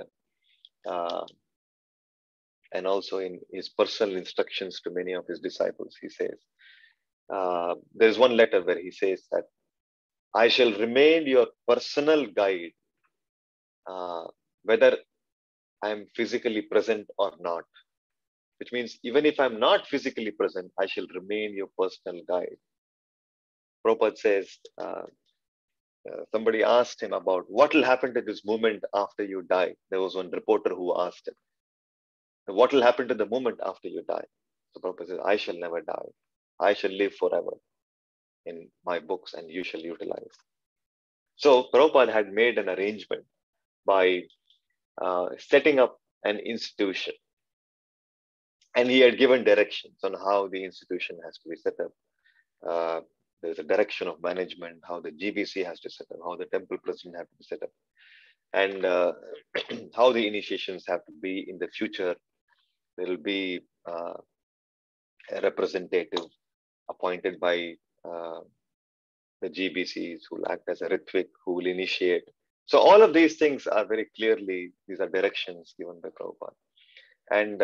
also in his personal instructions to many of his disciples. He says, there's one letter where he says that I shall remain your personal guide, whether I'm physically present or not. Which means even if I'm not physically present, I shall remain your personal guide. Prabhupada says, somebody asked him about what will happen to this movement after you die. There was one reporter who asked him, what will happen to the movement after you die? So Prabhupada says, I shall never die. I shall live forever in my books and you shall utilize. So Prabhupada had made an arrangement by setting up an institution. And he had given directions on how the institution has to be set up. There's a direction of management, how the GBC has to set up, how the temple president has to be set up, and how the initiations have to be in the future. There will be a representative appointed by the GBCs who will act as a Ritvik, who will initiate. So all of these things are very clearly, these are directions given by Prabhupada. And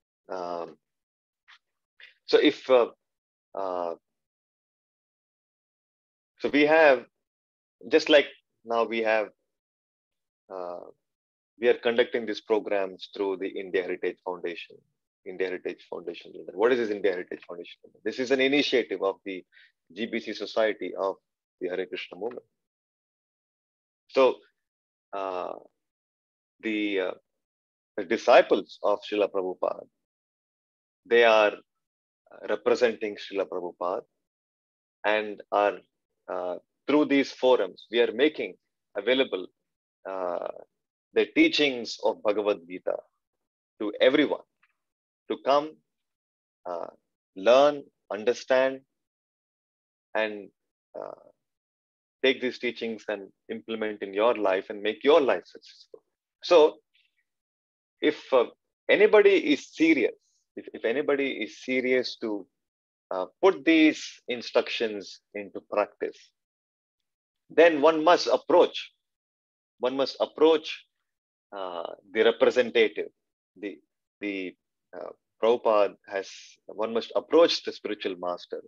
so if, so we have, just like now we have, we are conducting these programs through the India Heritage Foundation. India Heritage Foundation. What is this India Heritage Foundation? This is an initiative of the GBC Society of the Hare Krishna movement. So the disciples of Srila Prabhupada, they are representing Srila Prabhupada, and are through these forums, we are making available the teachings of Bhagavad Gita to everyone to come, learn, understand, and take these teachings and implement in your life and make your life successful. So if anybody is serious, if anybody is serious to put these instructions into practice, then one must approach the representative, the Prabhupada has, one must approach the spiritual master.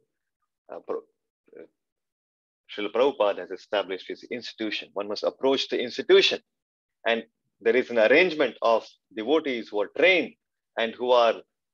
Srila Prabhupada has established his institution. One must approach the institution, and there is an arrangement of devotees who are trained and who are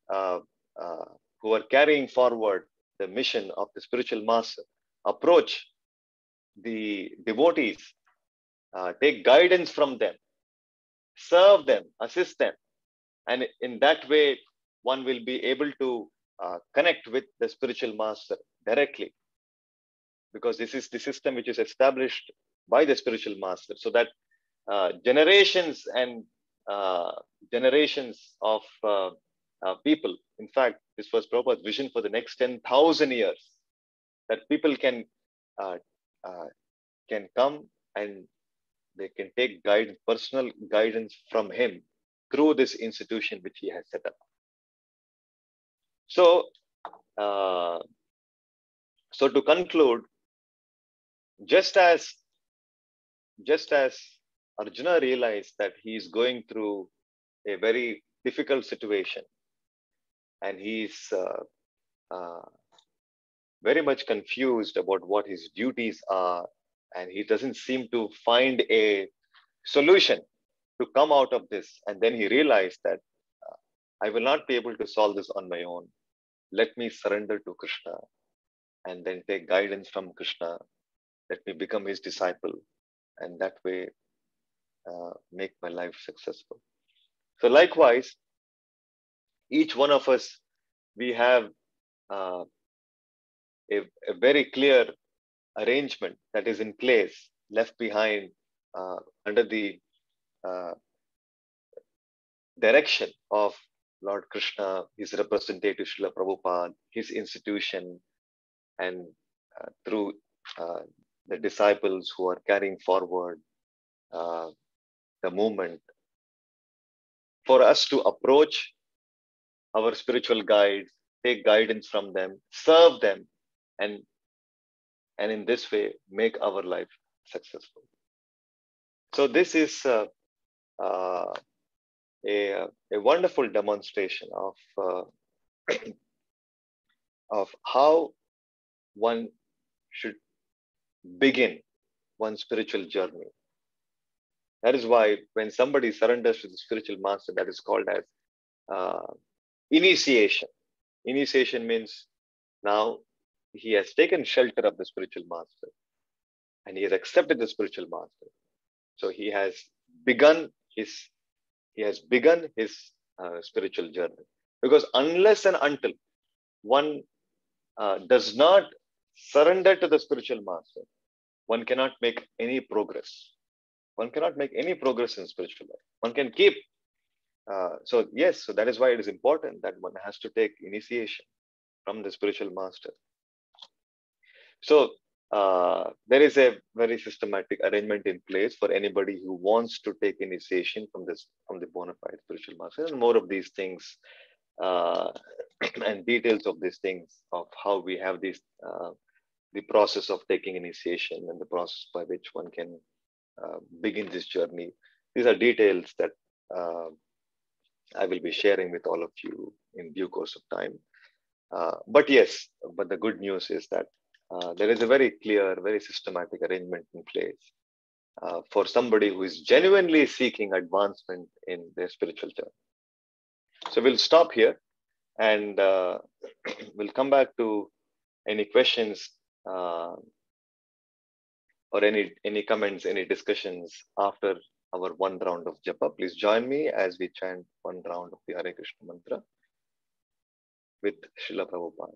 carrying forward the mission of the spiritual master. Approach the devotees, take guidance from them, serve them, assist them, and in that way, one will be able to connect with the spiritual master directly, because this is the system which is established by the spiritual master, so that generations and generations of people, in fact, this was Prabhupada's vision for the next 10,000 years, that people can come and they can take guidance, personal guidance from him through this institution which he has set up. So, so to conclude, just as Arjuna realized that he is going through a very difficult situation, and he's very much confused about what his duties are, and he doesn't seem to find a solution to come out of this. And then he realized that I will not be able to solve this on my own. Let me surrender to Krishna and then take guidance from Krishna. Let me become his disciple, and that way make my life successful. So likewise, each one of us, we have a very clear arrangement that is in place left behind under the direction of Lord Krishna, his representative Srila Prabhupada, his institution, and through the disciples who are carrying forward the movement, for us to approach our spiritual guides, take guidance from them, serve them, and in this way make our life successful. So this is a wonderful demonstration of how one should begin one's spiritual journey. That is why when somebody surrenders to the spiritual master, that is called as initiation. Initiation means now he has taken shelter of the spiritual master and he has accepted the spiritual master. So he has begun his spiritual journey. Because unless and until one does not surrender to the spiritual master, one cannot make any progress. One cannot make any progress in spiritual life. One can keep. So that is why it is important that one has to take initiation from the spiritual master. So there is a very systematic arrangement in place for anybody who wants to take initiation from the bona fide spiritual master. And more of these things and details of these things, of how we have this the process of taking initiation and the process by which one can begin this journey. These are details that I will be sharing with all of you in due course of time. But the good news is that there is a very clear, very systematic arrangement in place for somebody who is genuinely seeking advancement in their spiritual journey. So we'll stop here and we'll come back to any questions or any comments, any discussions after our one round of japa. Please join me as we chant one round of the Hare Krishna mantra with Srila Prabhupada.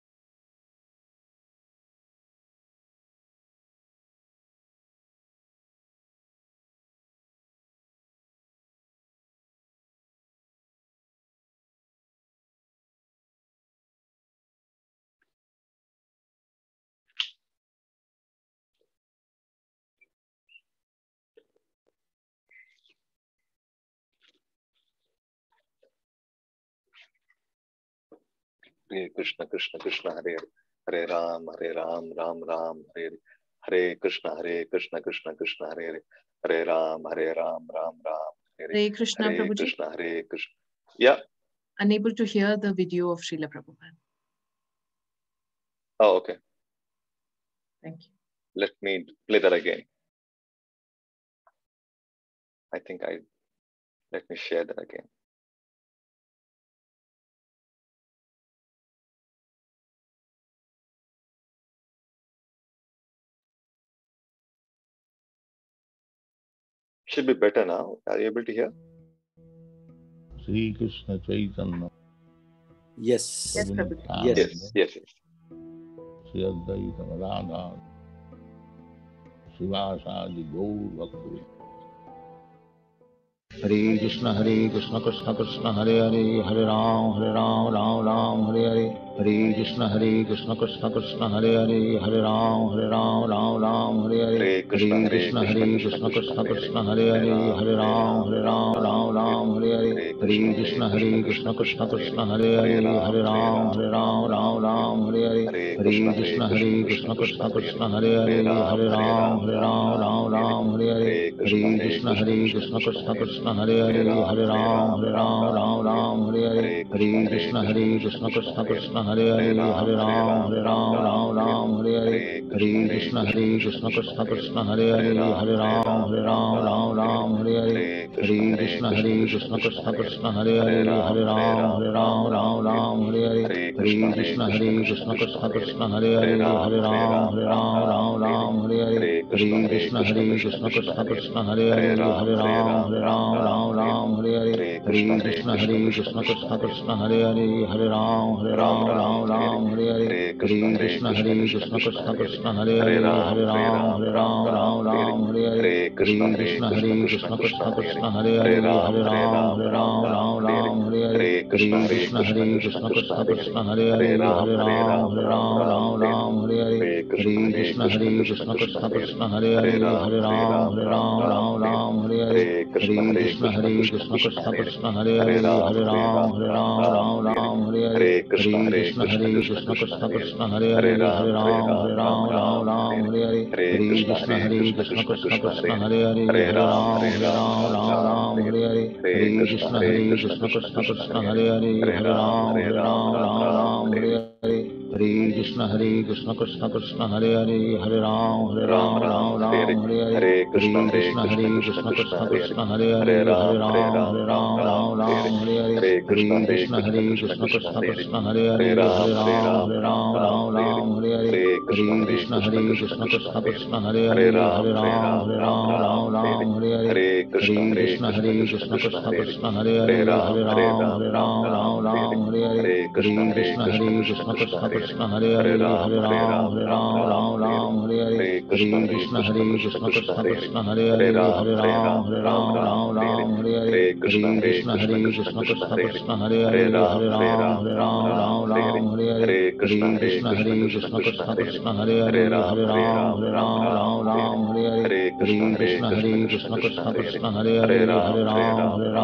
Hare Krishna, Krishna Krishna, Hare Hare, Hare Ram, Ram Ram, Hare Hare Krishna, Krishna Krishna, Hare Hare Ram, Ram Ram, Hare Krishna, Hare Prabhuji. Krishna, Hare Krishna. Yeah. Unable to hear the video of Srila Prabhupada. Oh, okay. Thank you. Let me play that again. Let me share that again. Should be better now. Are you able to hear? Sri Krishna Chaitanya. Yes. Yes, Prabhuji. Yes. Sri Advaita Radha. Srivasadi Gaur Bhakti. Hare Krishna, Krishna Krishna, Hare Hare, Hare Ram, Ram Ram, Hare Hare. Hare Krishna, Krishna Krishna, Hare Hare, Hare Ram, Ram Ram, Hare Hare. Hare Krishna, Krishna Krishna, Hare Hare, Hare Ram, Ram Hare Hare. Hare Krishna, Krishna Krishna, Hare Hare, Hare Ram, Ram Hare Hare. Hare Krishna, Krishna Krishna, Hare Hare, Hare Ram, Ram Hare Hare. Hare Krishna, Krishna Krishna, Hare Hare, Hare Ram, Ram Hare Hare. Hare Krishna, Krishna Krishna, Hare Hare, Hare Ram, Ram Hare Hare. Hare Krishna, Krishna Krishna, Hare Hare, Hare Ram, Ram Hare Hare. Hare Krishna, Krishna Krishna, Hare Hare, Hare Ram, Ram Hare Hare. Krishna Hare Krishna Krishna Krishna Hare Hare Hare Ram Ram Ram Hare Hare Hare Krishna Hare Krishna Krishna Krishna Hare Hare Hare Ram Ram Hare Hare Hare Krishna Hare Krishna Krishna Krishna Hare Hare Hare Ram Ram Hare Hare Hare Krishna Hare Krishna Krishna Krishna Hare Hare Hare Ram Ram Hare Hare Hare Krishna Hare Krishna Krishna Krishna Hare Hare Hare Ram Ram Hare Hare Hare Krishna Hare Krishna Krishna Krishna Hare Hare Hare Ram Ram Hare Hare Hare Krishna Hare Krishna Krishna Krishna Hare Hare Hare Ram Ram Hare Hare Hare Krishna Hare Krishna Krishna Krishna Hare Hare Hare Ram Hare Hare Hare Krishna Hare Krishna Krishna Krishna Hare Hare Hare Ram Hare Hare Hare Krishna Hare Krishna Krishna Krishna Hare Hare Hare Ram Hare Hare Hare Krishna Hare Krishna Krishna Krishna Hare Hare Hare Ram Hare Hare Hare Krishna Hare Krishna Krishna Krishna Hare Hare Hare Ram Hare Hare Hare Krishna Hare Krishna Krishna Krishna Hare Hare Hare Ram Hare Hare Hare Krishna Hare Krishna Krishna Krishna Hare Hare Hare Ram Hare Hare Hare Krishna Hare Krishna Krishna Krishna Hare Hare Hare Ram Hare Hare Hare Krishna Hare Krishna Krishna Krishna Hare Hare Hare Ram Hare Hare Hare Krishna Hare Krishna Krishna Krishna Hare Hare Hare Ram Hare Hare Hare Krishna Hare Krishna Krishna Krishna Hare Hare Hare Ram Hare Hare Krishna Hare Krishna Krishna Krishna Hare Hare Hare Ram Hare Hare Krishna Hare Krishna Krishna Krishna Hare Hare Hare Ram Hare Hare Krishna Hare Krishna Krishna Krishna Hare Hare Hare Ram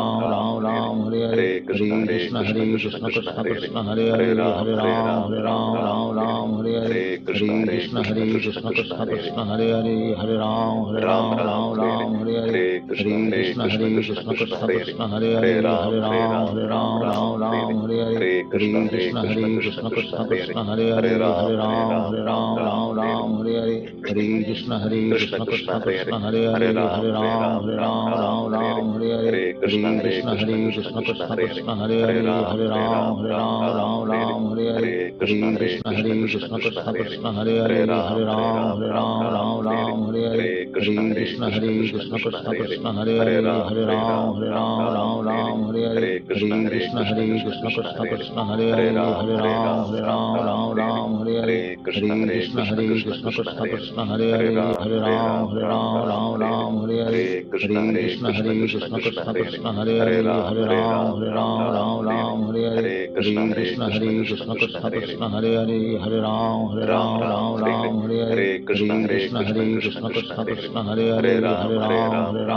Hare Hare Krishna Hare Krishna Krishna Krishna Hare Hare Hare Ram Hare Hare Krishna Hare Krishna Krishna Krishna Hare Hare Hare Ram Hare Hare Krishna Hare Krishna Krishna Krishna Hare Hare Hare Ram Hare Hare Krishna Hare Krishna Krishna Krishna Hare Hare Hare Ram Hare Hare Krishna Hare Krishna Krishna Krishna Hare Hare Hare Ram Hare Hare Krishna Hare Krishna Krishna Krishna Hare Hare Hare Ram Hare Hare Krishna Hare Krishna Krishna Krishna Hare Hare Hare Ram Hare Hare Krishna Hare Krishna Krishna Krishna Hare Hare Hare Ram Hare Hare Krishna Hare Krishna Krishna Krishna Hare Hare Hare Ram Hare Hare Krishna Hare Krishna Krishna Krishna Hare Hare Hare Ram Hare Hare Krishna Hare Krishna Krishna Krishna Hare Hare Hare Ram Hare Hare Krishna Hare Krishna Krishna Krishna Hare Hare Hare Ram Hare Hare Krishna Hare Krishna Krishna Krishna Hare Hare Hare Ram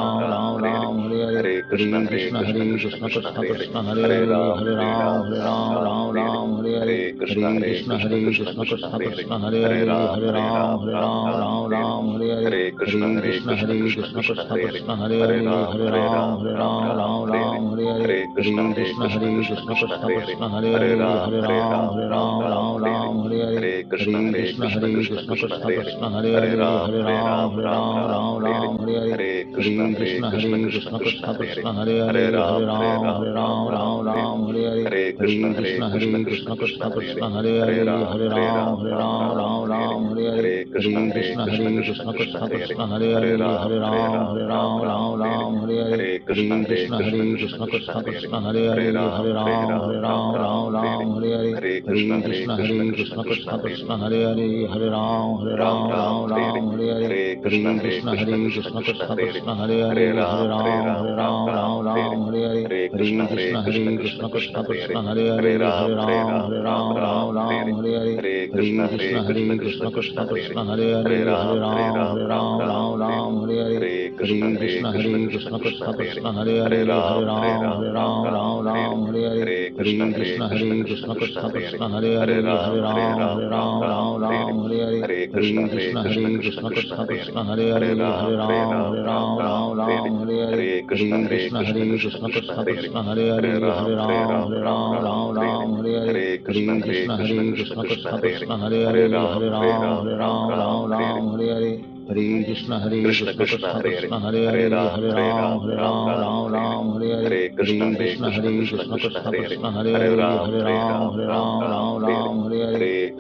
Hare Hare Krishna Hare Krishna Krishna Krishna Hare Hare Hare Ram Hare Hare Krishna Hare Krishna Krishna Krishna Hare Hare Hare Ram Hare Hare Krishna Hare Krishna Krishna Krishna Hare Hare Hare Ram Hare Hare Krishna Hare Krishna Krishna Krishna Hare Hare Hare Ram Hare Hare Krishna Hare Krishna Krishna Krishna Hare Hare Hare Ram Hare Hare Krishna Hare Krishna Krishna Krishna Hare Hare Hare Ram Hare Hare Krishna Hare Krishna Krishna Krishna Hare Hare Hare Ram Hare Hare Krishna Hare Krishna Krishna Krishna Hare Hare Hare Ram Hare Hare Krishna Hare Krishna Krishna Krishna Hare Hare Hare Ram Hare Hare Krishna Hare Krishna Krishna Krishna Hare Hare Hare Ram Hare Hare Krishna Hare Krishna Krishna Krishna Hare Hare Hare Ram Hare Hare Krishna Hare Krishna Krishna Krishna Hare Hare Hare Ram Hare Hare Krishna Hare Krishna Krishna Krishna Hare Hare Hare Ram Hare Hare Krishna Hare Krishna Krishna Krishna Hare Hare Hare Ram Hare Krishna Hare Krishna Krishna Krishna Hare Hare Hare Ram Hare Krishna Hare Krishna Krishna Krishna Hare Hare Hare Ram Hare Krishna Hare Krishna Krishna Krishna Hare Hare Hare Ram Hare Krishna Hare Krishna Krishna Krishna Hare Hare Hare Ram Hare Hare Krishna Hare Krishna Krishna Krishna Hare Hare Hare Ram Hare Krishna Hare Krishna Krishna Krishna Hare Hare Hare Ram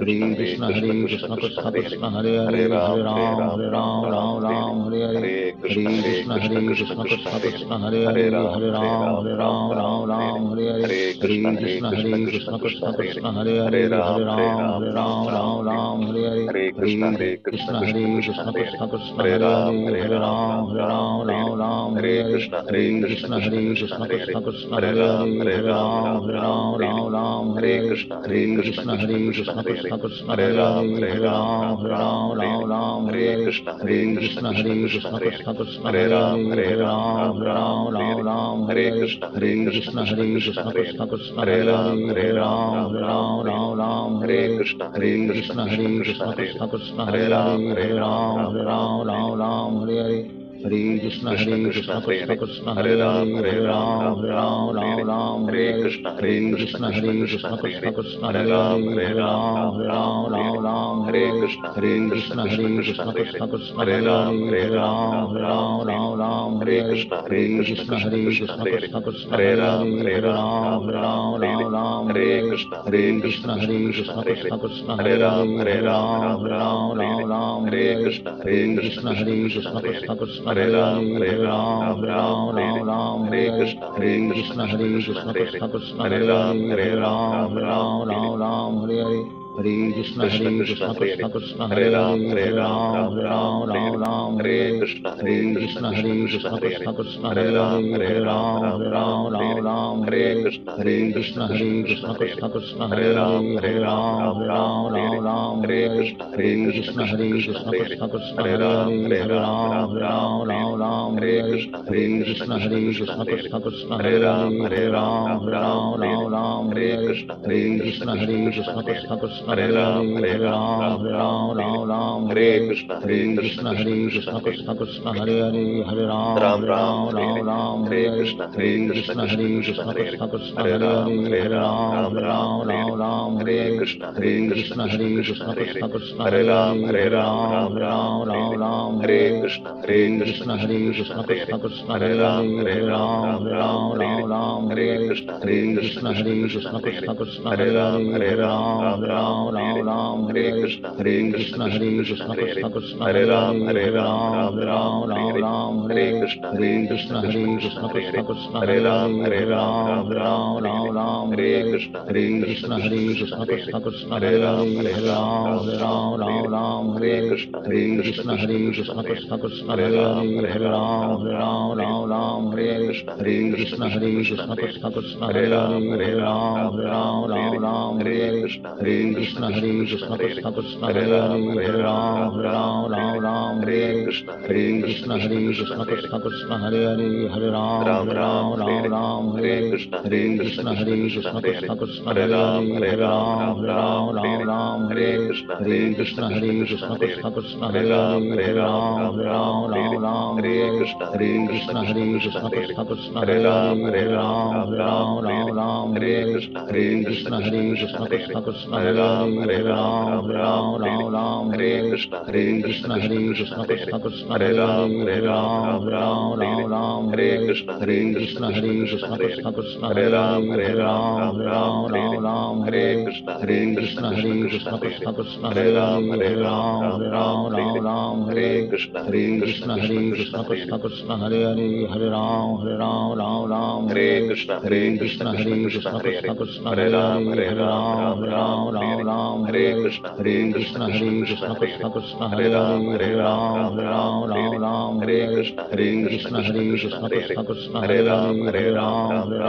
Krishna Hare Krishna Krishna Krishna Hare Hare Hare Ram Hare Ram Ram Ram Hare Hare Hare Krishna Hare Krishna Krishna Krishna Hare Hare Hare Ram Hare Ram Ram Ram Hare Hare Hare Krishna Hare Krishna Krishna Krishna Hare Hare Hare Ram Hare Ram Ram Ram Hare Hare Hare Krishna Hare Krishna Krishna Krishna Hare Hare Hare Ram Hare Ram Ram Ram Hare Hare Hare Krishna Hare Krishna Krishna Krishna Hare Hare Hare Ram Hare Ram Ram Ram Hare Hare Hare Krishna Hare Krishna Krishna Krishna Hare Hare Hare Ram Hare Ram Ram Ram Hare Hare Hare Krishna Hare Krishna Krishna Krishna Hare Hare Hare Ram Hare Ram Ram Ram Hare Hare Hare Krishna Hare Krishna Krishna Krishna Hare Hare Hare Ram Hare Ram Ram Ram Hare Hare Hare Krishna Hare Krishna Krishna Krishna Hare Hare Hare Ram Hare Ram Ram Ram Hare Hare Hare Krishna Hare Krishna Krishna Krishna Hare Hare Hare Ram Hare Ram Ram Ram Hare Hare Hare Krishna Hare Krishna Krishna Krishna Hare Hare Hare Ram Hare Ram Ram Ram Hare Hare Hare Krishna Hare Krishna Krishna Krishna Hare Hare Hare Ram Hare Ram Ram Ram Hare Hare Hare Krishna Hare Krishna Krishna Krishna Hare Hare Hare Ram Hare Ram Ram Ram Hare Hare Hare Krishna Hare Krishna Krishna Krishna Hare Hare Hare Ram Hare Ram Ram Ram Hare Hare Hare Krishna Hare Krishna Krishna Krishna Hare Hare Hare Ram Hare Ram Ram Ram Hare Hare Hare Krishna Hare Krishna Krishna Krishna Hare Hare Hare Ram Hare Ram Ram Ram Hare Hare Hare Krishna Hare Krishna Krishna Krishna Hare Hare Hare Ram Hare Ram Ram Ram Hare Hare Hare Krishna Hare Krishna Krishna Krishna Hare Hare Hare Ram Hare Ram Ram Ram Hare Hare Hare Krishna Hare Krishna Krishna Krishna Hare Hare Hare Ram Hare Ram Ram Ram Hare Hare Hare Krishna Hare Krishna Krishna Krishna Hare Hare Hare Ram Hare Ram Ram Ram Hare Hare Hare Krishna Hare Krishna Krishna Krishna Hare Hare Hare Ram Hare Ram Ram Ram Hare Hare Hare Krishna Hare Krishna Krishna Krishna Hare Hare Hare Ram Hare Ram Ram Ram Hare Hare Hare Krishna Hare Krishna Krishna Krishna Hare Hare Hare Ram Hare Ram Ram Ram Hare Hare Hare Krishna Hare Krishna Krishna Krishna Hare Hare Hare Ram Hare Ram Ram Ram Hare Hare Hare Krishna Hare Krishna Krishna Krishna Hare Hare Hare Ram Hare Ram Ram Ram Hare Hare Hare Krishna Hare Krishna Krishna Krishna Hare Hare Hare Ram Hare Ram Ram Ram Hare Hare Hare Krishna Hare Krishna Krishna Krishna Hare Hare Hare Ram Hare Ram Ram Ram Hare Hare Hare Krishna Hare Krishna Krishna Krishna Hare Hare Hare Ram Hare Ram Ram Ram Hare Hare Hare Krishna Hare Krishna Krishna Krishna Hare Hare Hare Ram Hare Ram Ram Ram Hare Hare Hare Krishna Hare Krishna Krishna Krishna Hare Hare Hare Ram Hare Ram Ram Ram Hare Hare Hare Krishna Hare Krishna Krishna Krishna Hare Hare Hare Ram Hare Ram Ram Ram Hare Hare Hare Krishna Hare Krishna Krishna Krishna Hare Hare Hare Ram Hare Ram Ram Ram Hare Hare Hare Krishna Hare Krishna Krishna Krishna Hare Hare Hare Ram Hare Ram Ram Ram Hare Hare Hare Krishna Hare Krishna Krishna Krishna Hare Hare Hare Ram Hare Ram Ram Ram Hare Hare Hare Krishna Hare Krishna Krishna Krishna Hare Hare Hare Ram Hare Ram Ram Ram Hare Hare Hare Krishna Hare Krishna Krishna Krishna Hare Hare Hare Ram Hare Ram Ram Ram Hare Hare Hare Krishna Hare Krishna Krishna Krishna Hare Hare Hare Ram Hare Ram Ram Ram Hare Hare Hare Krishna Hare Krishna Krishna Krishna Hare Hare Hare Ram Hare Ram Ram Ram Hare Hare Hare Krishna Hare Krishna Krishna Krishna Hare Hare Hare Ram Hare Ram Ram Ram Hare Hare Hare Krishna Hare Krishna Krishna Krishna Hare Hare Hare Ram Hare Ram Ram Ram Hare Hare Hare Krishna Hare Krishna Krishna Krishna Hare Hare Hare Ram Hare Ram Ram Ram Hare Hare Hare Krishna Hare Krishna Krishna Krishna Hare Hare Hare Ram Ram Ram Hare Hare Hare Krishna Hare Krishna Krishna Krishna Hare Hare Hare Ram Ram Ram Hare Hare Hare Krishna Hare Krishna Krishna Krishna Hare Hare Hare Ram Ram Ram Hare Hare Hare Krishna Hare Krishna Krishna Krishna Hare Hare Hare Ram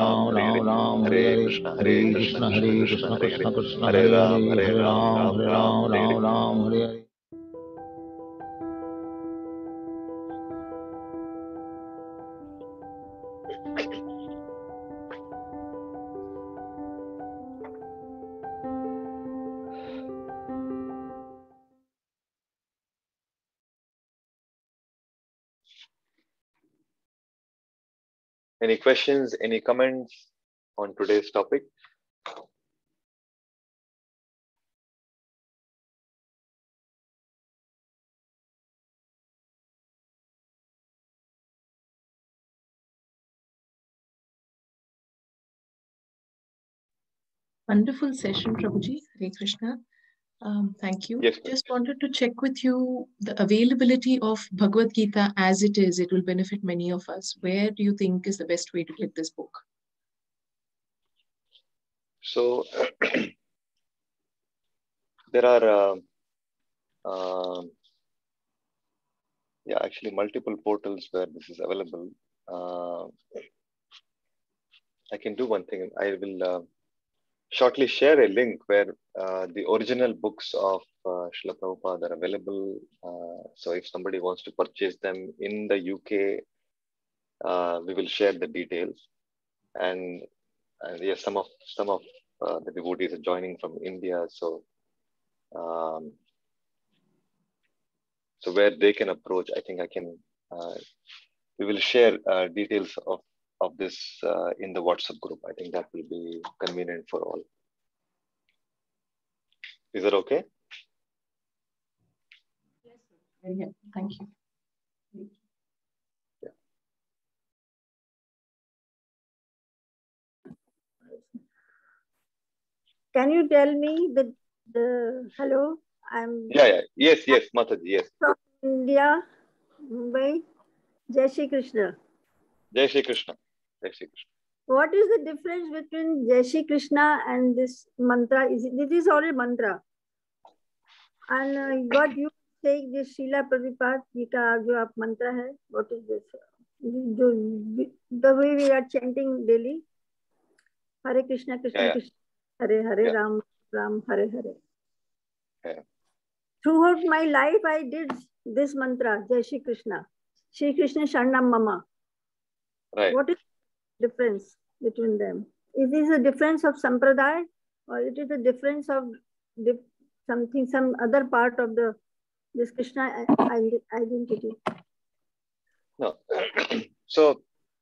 Ram Hare Hare Hare Krishna Hare Krishna Krishna Krishna Hare Hare Hare Ram Ram Hare Hare. Any questions, any comments on today's topic? Wonderful session, Prabhuji. Hare Krishna. Thank you. Yes, please. Just wanted to check with you the availability of Bhagavad Gita as it is. It will benefit many of us. Where do you think is the best way to get this book? So there are actually multiple portals where this is available. I can do one thing. I will shortly share a link where the original books of Srila Prabhupada are available. So if somebody wants to purchase them in the UK, we will share the details. And yes, some of the devotees are joining from India. So so where they can approach, I think I can. We will share details of this in the WhatsApp group. I think that will be convenient for all. Is that okay? Yes, sir. Very helpful. Thank you. Can you tell me the hello? I'm Yes, Mataji, yes. from India, Mumbai. Jai Shri Krishna. Jai Shri Krishna. Jai Shri Krishna. What is the difference between Jai Shri Krishna and this mantra? This is all a mantra. And what you say, this Srila Prabhupada ji ka jo aap mantra hai, what is this? The way we are chanting daily. Hare Krishna, Krishna Krishna, Hare Hare, Ram Ram, Hare Hare. Yeah. Throughout my life, I did this mantra, Jai Shri Krishna. Shri Krishna Sharnam Mama. Right. What is the difference between them? Is this a difference of sampradaya, or it is a difference of some other part of this Krishna identity? No. So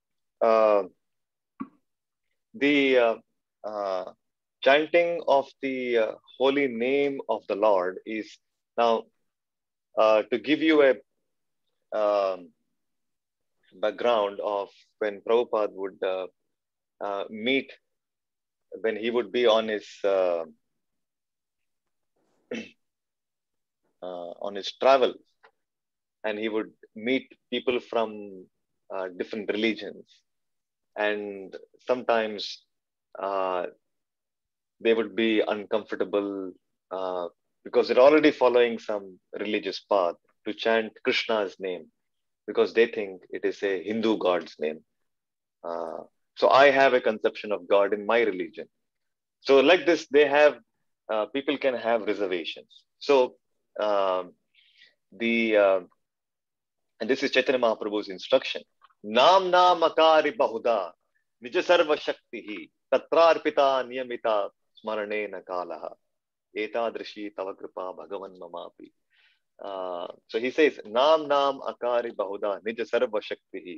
the chanting of the holy name of the Lord is now to give you a background of when Prabhupada would meet, when he would be on his travel, and he would meet people from different religions, and sometimes they would be uncomfortable because they're already following some religious path to chant Krishna's name because they think it is a Hindu god's name. So I have a conception of God in my religion. So like this, they have people can have reservations. So and this is Chaitanya Mahaprabhu's instruction. Nam akari bahuda nija sarva shaktihi tatrarpita niyamita smarane nakalaha etadrishi tava kripa bhagavan mamapi. So he says, Nam akari bahuda nija sarva shaktihi.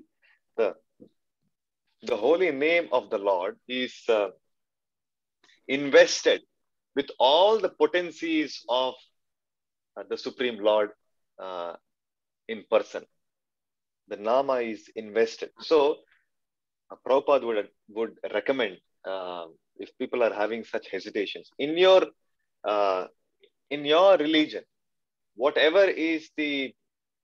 The holy name of the Lord is invested with all the potencies of the Supreme Lord in person. The Nama is invested. So Prabhupada would recommend if people are having such hesitations in your religion, whatever is the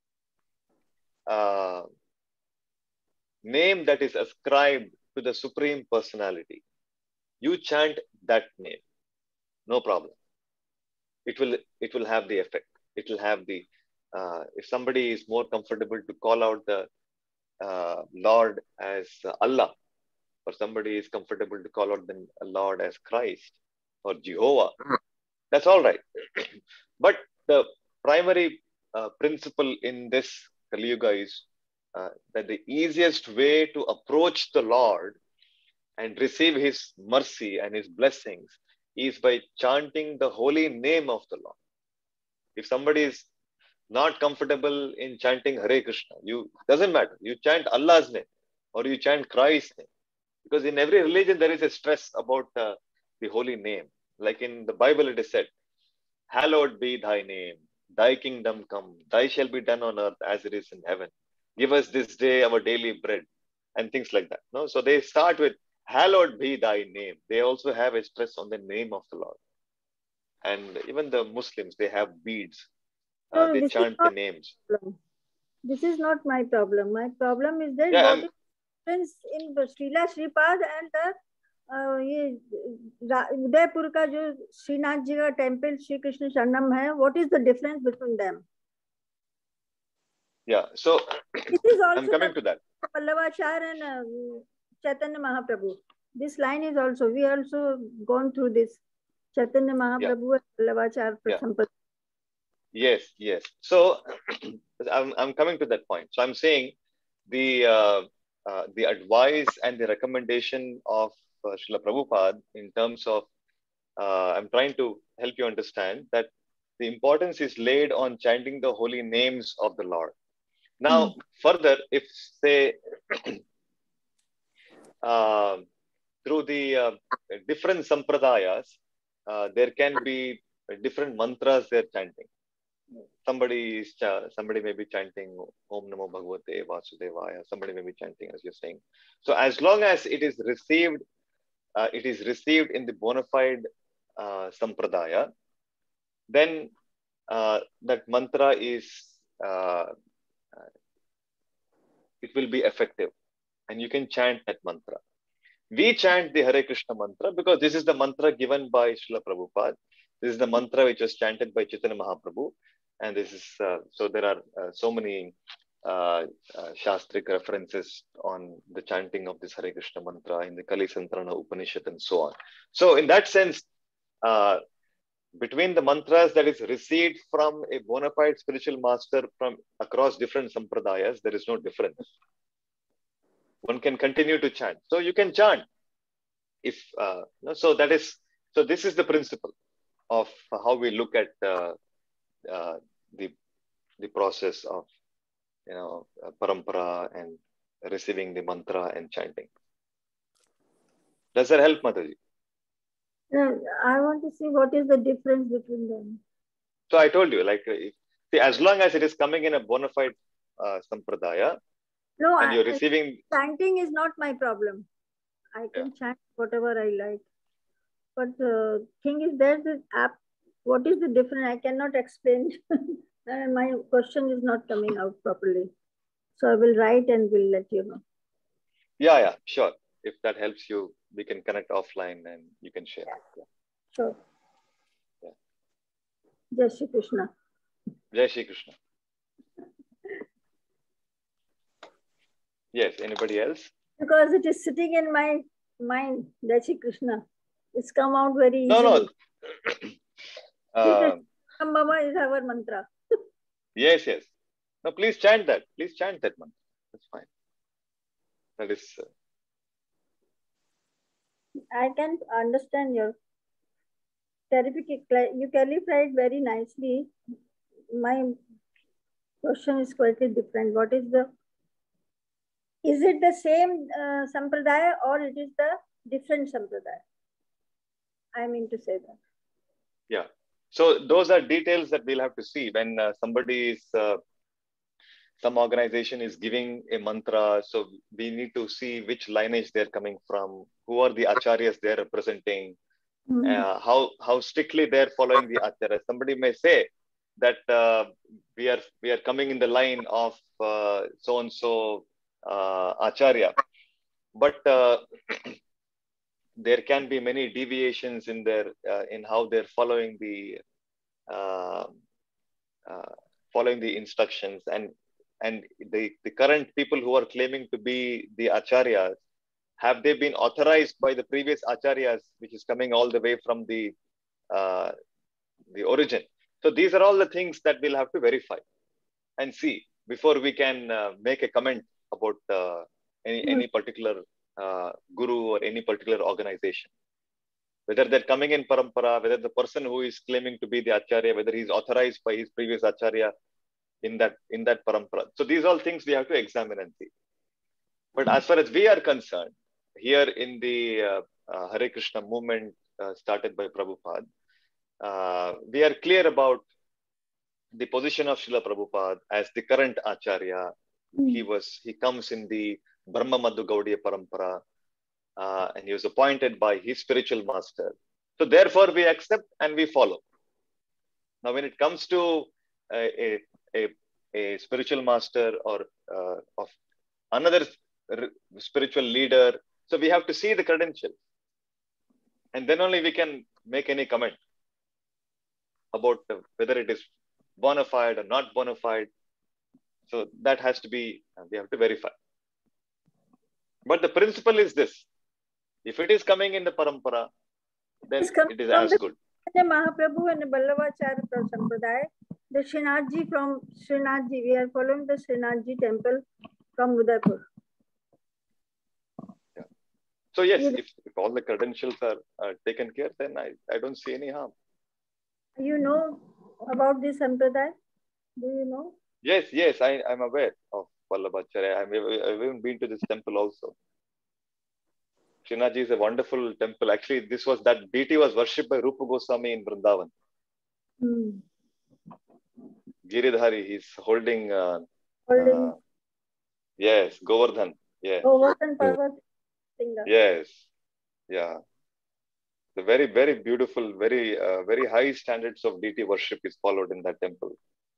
name that is ascribed to the Supreme Personality, you chant that name, no problem. It will have the effect. It will have the if somebody is more comfortable to call out the Lord as Allah, or somebody is comfortable to call out the Lord as Christ or Jehovah, that's all right. But the primary principle in this Kali Yuga is that the easiest way to approach the Lord and receive His mercy and His blessings is by chanting the holy name of the Lord. If somebody is not comfortable in chanting Hare Krishna, doesn't matter. You chant Allah's name or you chant Christ's name. Because in every religion, there is a stress about the holy name. Like in the Bible, it is said, hallowed be thy name, thy kingdom come, thy shall be done on earth as it is in heaven. Give us this day our daily bread, and things like that. No, so they start with hallowed be thy name. They also have a stress on the name of the Lord. And even the Muslims, they have beads. No, They this is chant the not names. problem. This is not my problem. My problem is that Yeah, what is the difference in the Srila Shripad and the Udaipur का जो श्रीनाथ जी का temple Shri Krishna शरणम है, what is the difference between them? Yeah, so It is also I'm coming to that. Pallavachar and Chaitanya Mahaprabhu. This line is also, we also gone through this. Chaitanya Mahaprabhu and Pallavachar Prasampada. Yes, yes. So I'm coming to that point. So I'm saying the advice and the recommendation of Srila Prabhupada in terms of, I'm trying to help you understand that the importance is laid on chanting the holy names of the Lord. Now, further, if say through the different sampradayas, there can be different mantras they're chanting. Somebody may be chanting Om Namo Bhagavate Vasudevaya. Somebody may be chanting, as you're saying. So as long as it is received in the bona fide sampradaya, then that mantra is it will be effective, and you can chant that mantra. We chant the Hare Krishna mantra because this is the mantra given by Srila Prabhupada. This is the mantra which was chanted by Chaitanya Mahaprabhu. And this is, so there are so many Shastric references on the chanting of this Hare Krishna mantra in the Kali Santarana Upanishad and so on. So in that sense, between the mantras that is received from a bona fide spiritual master from across different sampradayas, there is no difference. One can continue to chant. So you can chant. If so this is the principle of how we look at the process of parampara and receiving the mantra and chanting. Does that help, Mataji? I want to see what is the difference between them. So I told you, like, see, as long as it is coming in a bona fide sampradaya, and you're receiving... Chanting is not my problem. I can chant whatever I like. But the thing is, there's this app. What is the difference? I cannot explain. And my question is not coming out properly. So I will write and will let you know. Yeah, sure. If that helps you, we can connect offline and you can share. Yeah. Sure. Yeah. Jai Shri Krishna. Jai Shri Krishna. Yes, anybody else? Because it is sitting in my mind, Jai Shri Krishna. It's come out very easily. No. Mama is our mantra. Yes. No, please chant that. Please chant that mantra. That's fine. That is... I can understand your you clarified very nicely. My question is quite different. What is it the same sampradaya or it is the different sampradaya? I mean to say that. Yeah. So those are details that we'll have to see when somebody is, some organization is giving a mantra. So we need to see which lineage they're coming from, who are the acharyas they're representing, how strictly they're following the acharyas. Somebody may say that we are coming in the line of so-and-so acharya, but there can be many deviations in their in how they're following the instructions, and the current people who are claiming to be the acharyas, have they been authorized by the previous acharyas, which is coming all the way from the origin? So these are all the things that we'll have to verify and see before we can make a comment about any particular guru or any particular organization. Whether they're coming in parampara, whether the person who is claiming to be the acharya, whether he's authorized by his previous acharya in that parampara. So these are all things we have to examine and see. But as far as we are concerned, here in the Hare Krishna movement started by Prabhupada, we are clear about the position of Srila Prabhupada as the current acharya. He comes in the Brahma Madhu Gaudiya Parampara, and he was appointed by his spiritual master. So therefore we accept and we follow. Now, when it comes to a spiritual master or of another spiritual leader, so we have to see the credentials, and then only we can make any comment about whether it is bona fide or not bona fide. So that has to be, we have to verify. But the principle is this: if it is coming in the parampara, then it is as good. Mahaprabhu and Ballavacharya Sampradaya, the Srinathji from Srinathji, we are following the Srinathji temple from Udaipur. Yeah. So yes, if all the credentials are taken care, then I don't see any harm. You know about this Sampradaya? Do you know? Yes, I'm aware of Vallabhacharya. I've even been to this temple also. Srinathji is a wonderful temple. Actually, that deity was worshipped by Rupa Goswami in Vrindavan. Giridhari, he's holding. Yes, Govardhan. Yes. Govardhan Parvat. Yes. Yeah. The very, very beautiful, very, very high standards of deity worship is followed in that temple.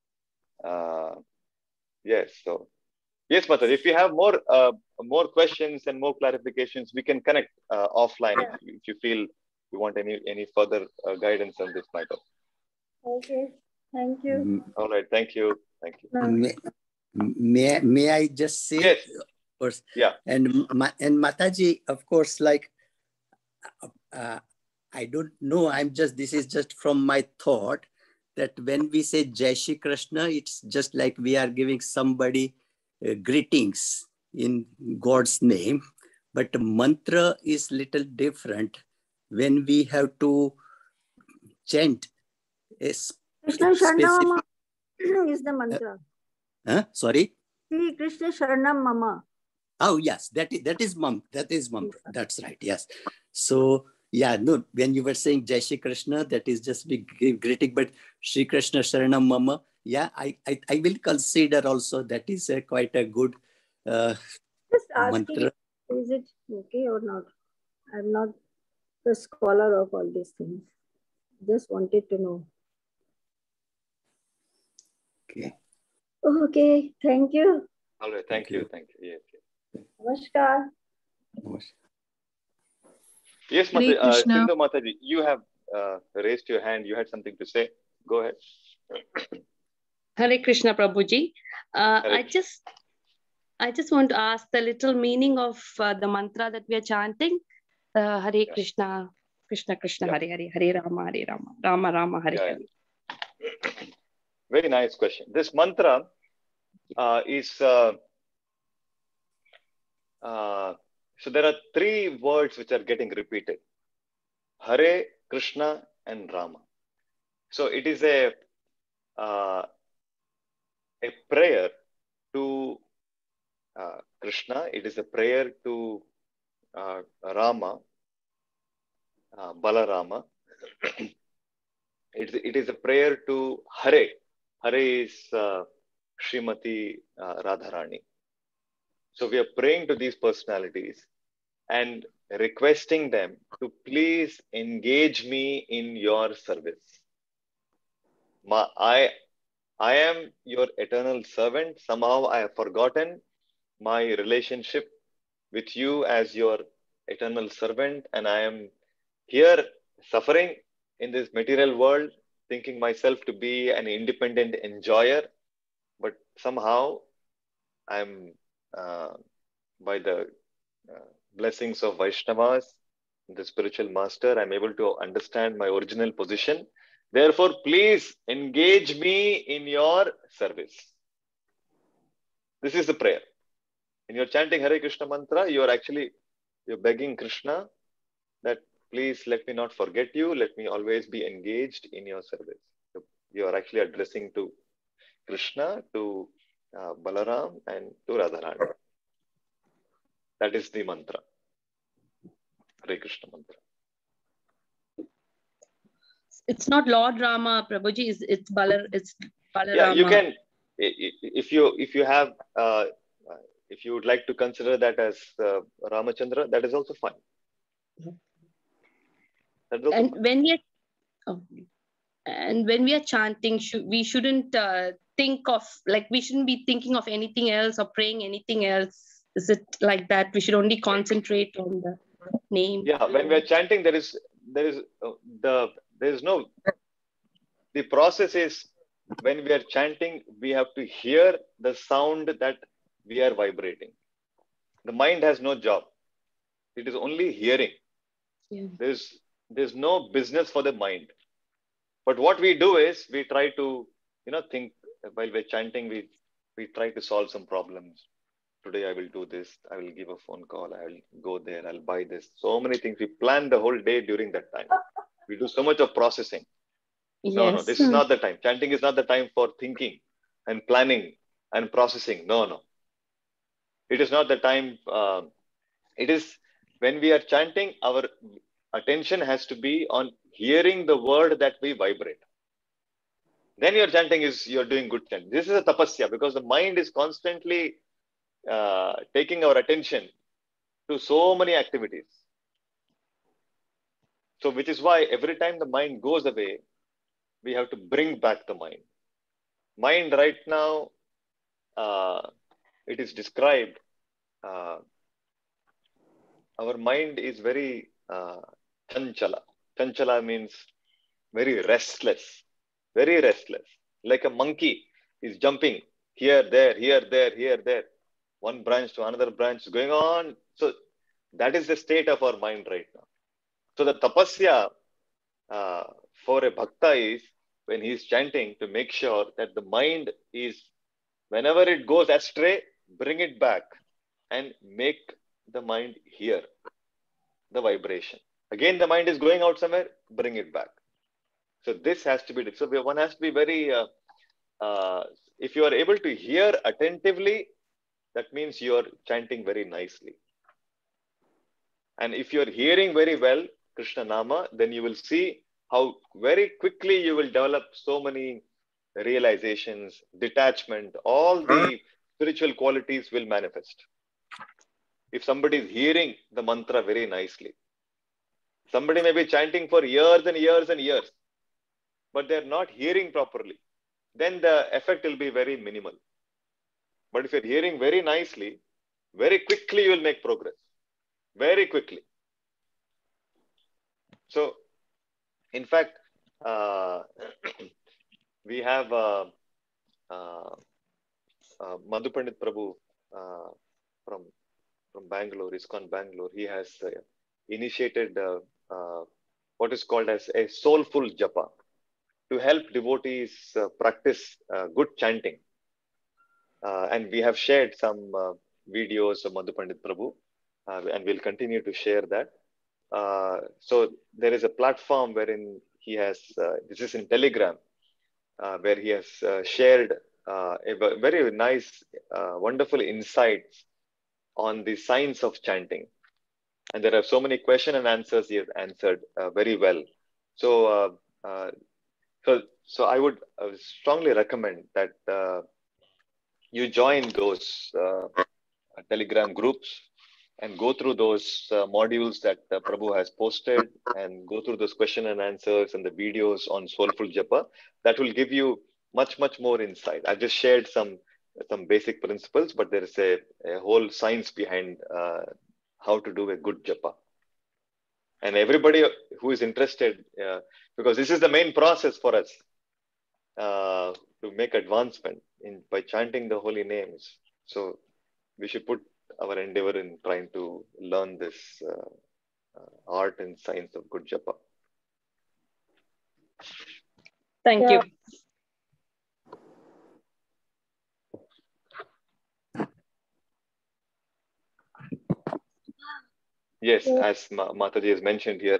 Yes. So, yes, Mataji, if you have more questions and more clarifications, we can connect offline if you feel you want any further guidance on this matter. Okay. Thank you. All right. Thank you. Thank you. May I just say? Yes. Of course. Yeah. And Mataji, of course, like I don't know. This is just from my thought that when we say Jai Shri Krishna, it's just like we are giving somebody greetings in God's name. But mantra is little different when we have to chant a Krishna Sharanam is the mantra. Sorry? See, Krishna Sharanam Mama. Oh, yes, that is mantra. That's right, yes. So, yeah, no, when you were saying Jai Shri Krishna, that is just big greeting, but Shri Krishna Sharanam Mama, yeah, I will consider also that is quite a good just asking, mantra. Is it okay or not? I'm not the scholar of all these things. Just wanted to know. Okay. Okay, thank you. All right, thank you. Yes. Namaskar. Yes, Mataji, Sindhu Mataji, you have raised your hand. You had something to say. Go ahead. Hare Krishna, Prabhuji. I just want to ask the little meaning of the mantra that we are chanting. Hare Krishna, Krishna Krishna, Hare Hare, Hare Rama, Hare Rama, Rama Rama, Hare Hare. Very nice question. This mantra is so there are three words which are getting repeated: Hare, Krishna, and Rama. So it is a prayer to Krishna. It is a prayer to Rama, Balarama. It is a prayer to Hare. Hare is Srimati Radharani. So we are praying to these personalities and requesting them to please engage me in your service. I am your eternal servant. Somehow I have forgotten my relationship with you as your eternal servant, and I am here suffering in this material world, thinking myself to be an independent enjoyer, but somehow I'm by the blessings of Vaishnavas, the spiritual master, I'm able to understand my original position. Therefore, please engage me in your service. This is the prayer. When you're chanting Hare Krishna mantra, you're begging Krishna that please let me not forget you. Let me always be engaged in your service. So you are actually addressing to Krishna, to Balaram, and to Radharani. That is the mantra. Hare Krishna mantra. It's not Lord Rama, Prabhuji. It's Balarama. Yeah, you can. If you have, if you would like to consider that as Ramachandra, that is also fine. And when you, And when we are chanting, we shouldn't think of, like, we shouldn't be thinking of anything else or praying anything else. Is it like that? We should only concentrate on the name. Yeah, when we are chanting, there is no. The process is, when we are chanting, we have to hear the sound that we are vibrating. The mind has no job; it is only hearing. Yeah. There's no business for the mind. But what we do is we try to, think while we're chanting, we try to solve some problems. Today I will do this. I will give a phone call. I will go there. I'll buy this. So many things. We plan the whole day during that time. We do so much of processing. Yes. No, this is not the time. Chanting is not the time for thinking and planning and processing. No. It is not the time. It is when we are chanting, our attention has to be on hearing the word that we vibrate. Then your chanting you're doing good chanting. This is a tapasya, because the mind is constantly taking our attention to so many activities. So which is why every time the mind goes away, we have to bring back the mind. Mind right now, it is described, our mind is very chanchala. Chanchala means very restless. Like a monkey is jumping here, there. One branch to another branch going on. So that is the state of our mind right now. So the tapasya for a bhakta is, when he is chanting, to make sure that the mind is, whenever it goes astray, bring it back and make the mind hear the vibration. Again, the mind is going out somewhere, bring it back. So this has to be, so one has to be very, if you are able to hear attentively, that means you are chanting very nicely. And if you are hearing very well Krishna Nama, then you will see how very quickly you will develop so many realizations, detachment, all the spiritual qualities will manifest. If somebody is hearing the mantra very nicely, somebody may be chanting for years and years and years, but they're not hearing properly, then the effect will be very minimal. But if you're hearing very nicely, very quickly you will make progress. Very quickly. So, in fact, we have Madhu Pandit Prabhu from Bangalore, ISKCON Bangalore. He has initiated what is called as a soulful japa to help devotees practice good chanting. And we have shared some videos of Madhu Pandit Prabhu, and we'll continue to share that. So there is a platform wherein he has, this is in Telegram, where he has shared a very nice, wonderful insights on the science of chanting. And there are so many question and answers he has answered very well. So, so I would strongly recommend that you join those Telegram groups and go through those modules that Prabhu has posted, and go through those question and answers and the videos on Soulful Japa. That will give you much more insight. I just shared some basic principles, but there is a whole science behind how to do a good japa. And everybody who is interested, because this is the main process for us to make advancement by chanting the holy names. So we should put our endeavor in trying to learn this art and science of good japa. Thank you. Yes, as Mataji has mentioned here,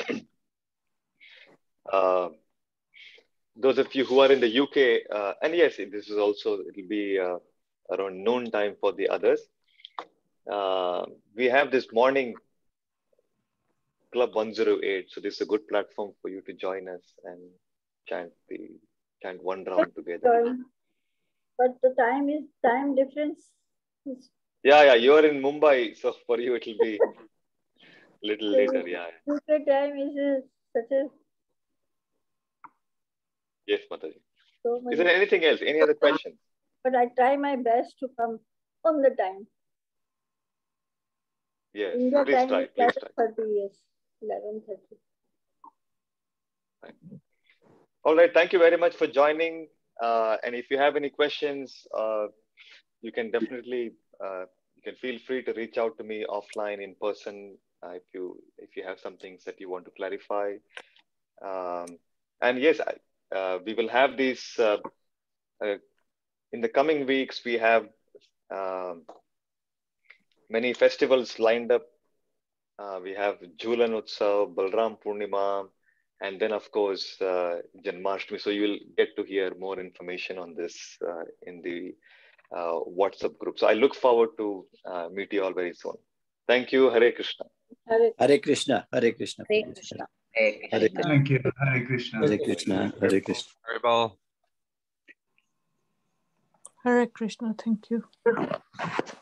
those of you who are in the UK, and yes, this is also, it will be around noon time for the others. We have this morning Club 108, so this is a good platform for you to join us and chant one round together. But the time difference. Yeah, you are in Mumbai, so for you it will be little later. Yeah. UK time is such a Yes, Mataji. So Is many, there anything else? Any other questions? but I try my best to come on the time. Yes, India please time try. is Please try. 11:30. Yes, 11:30. All right. Thank you very much for joining. And if you have any questions, you can definitely you can feel free to reach out to me offline, in person, if you have some things that you want to clarify. And yes, we will have these in the coming weeks. We have many festivals lined up. We have Jhulan Utsav, Balram Purnima, and then of course Janmashtami. So you will get to hear more information on this in the WhatsApp group. So I look forward to meet you all very soon. Thank you. Hare Krishna. Hare Krishna. Hare Krishna. Hare Krishna. Hare Krishna. Thank you. Hare Krishna. Hare Krishna. Hare Krishna. Hare Krishna. Thank you.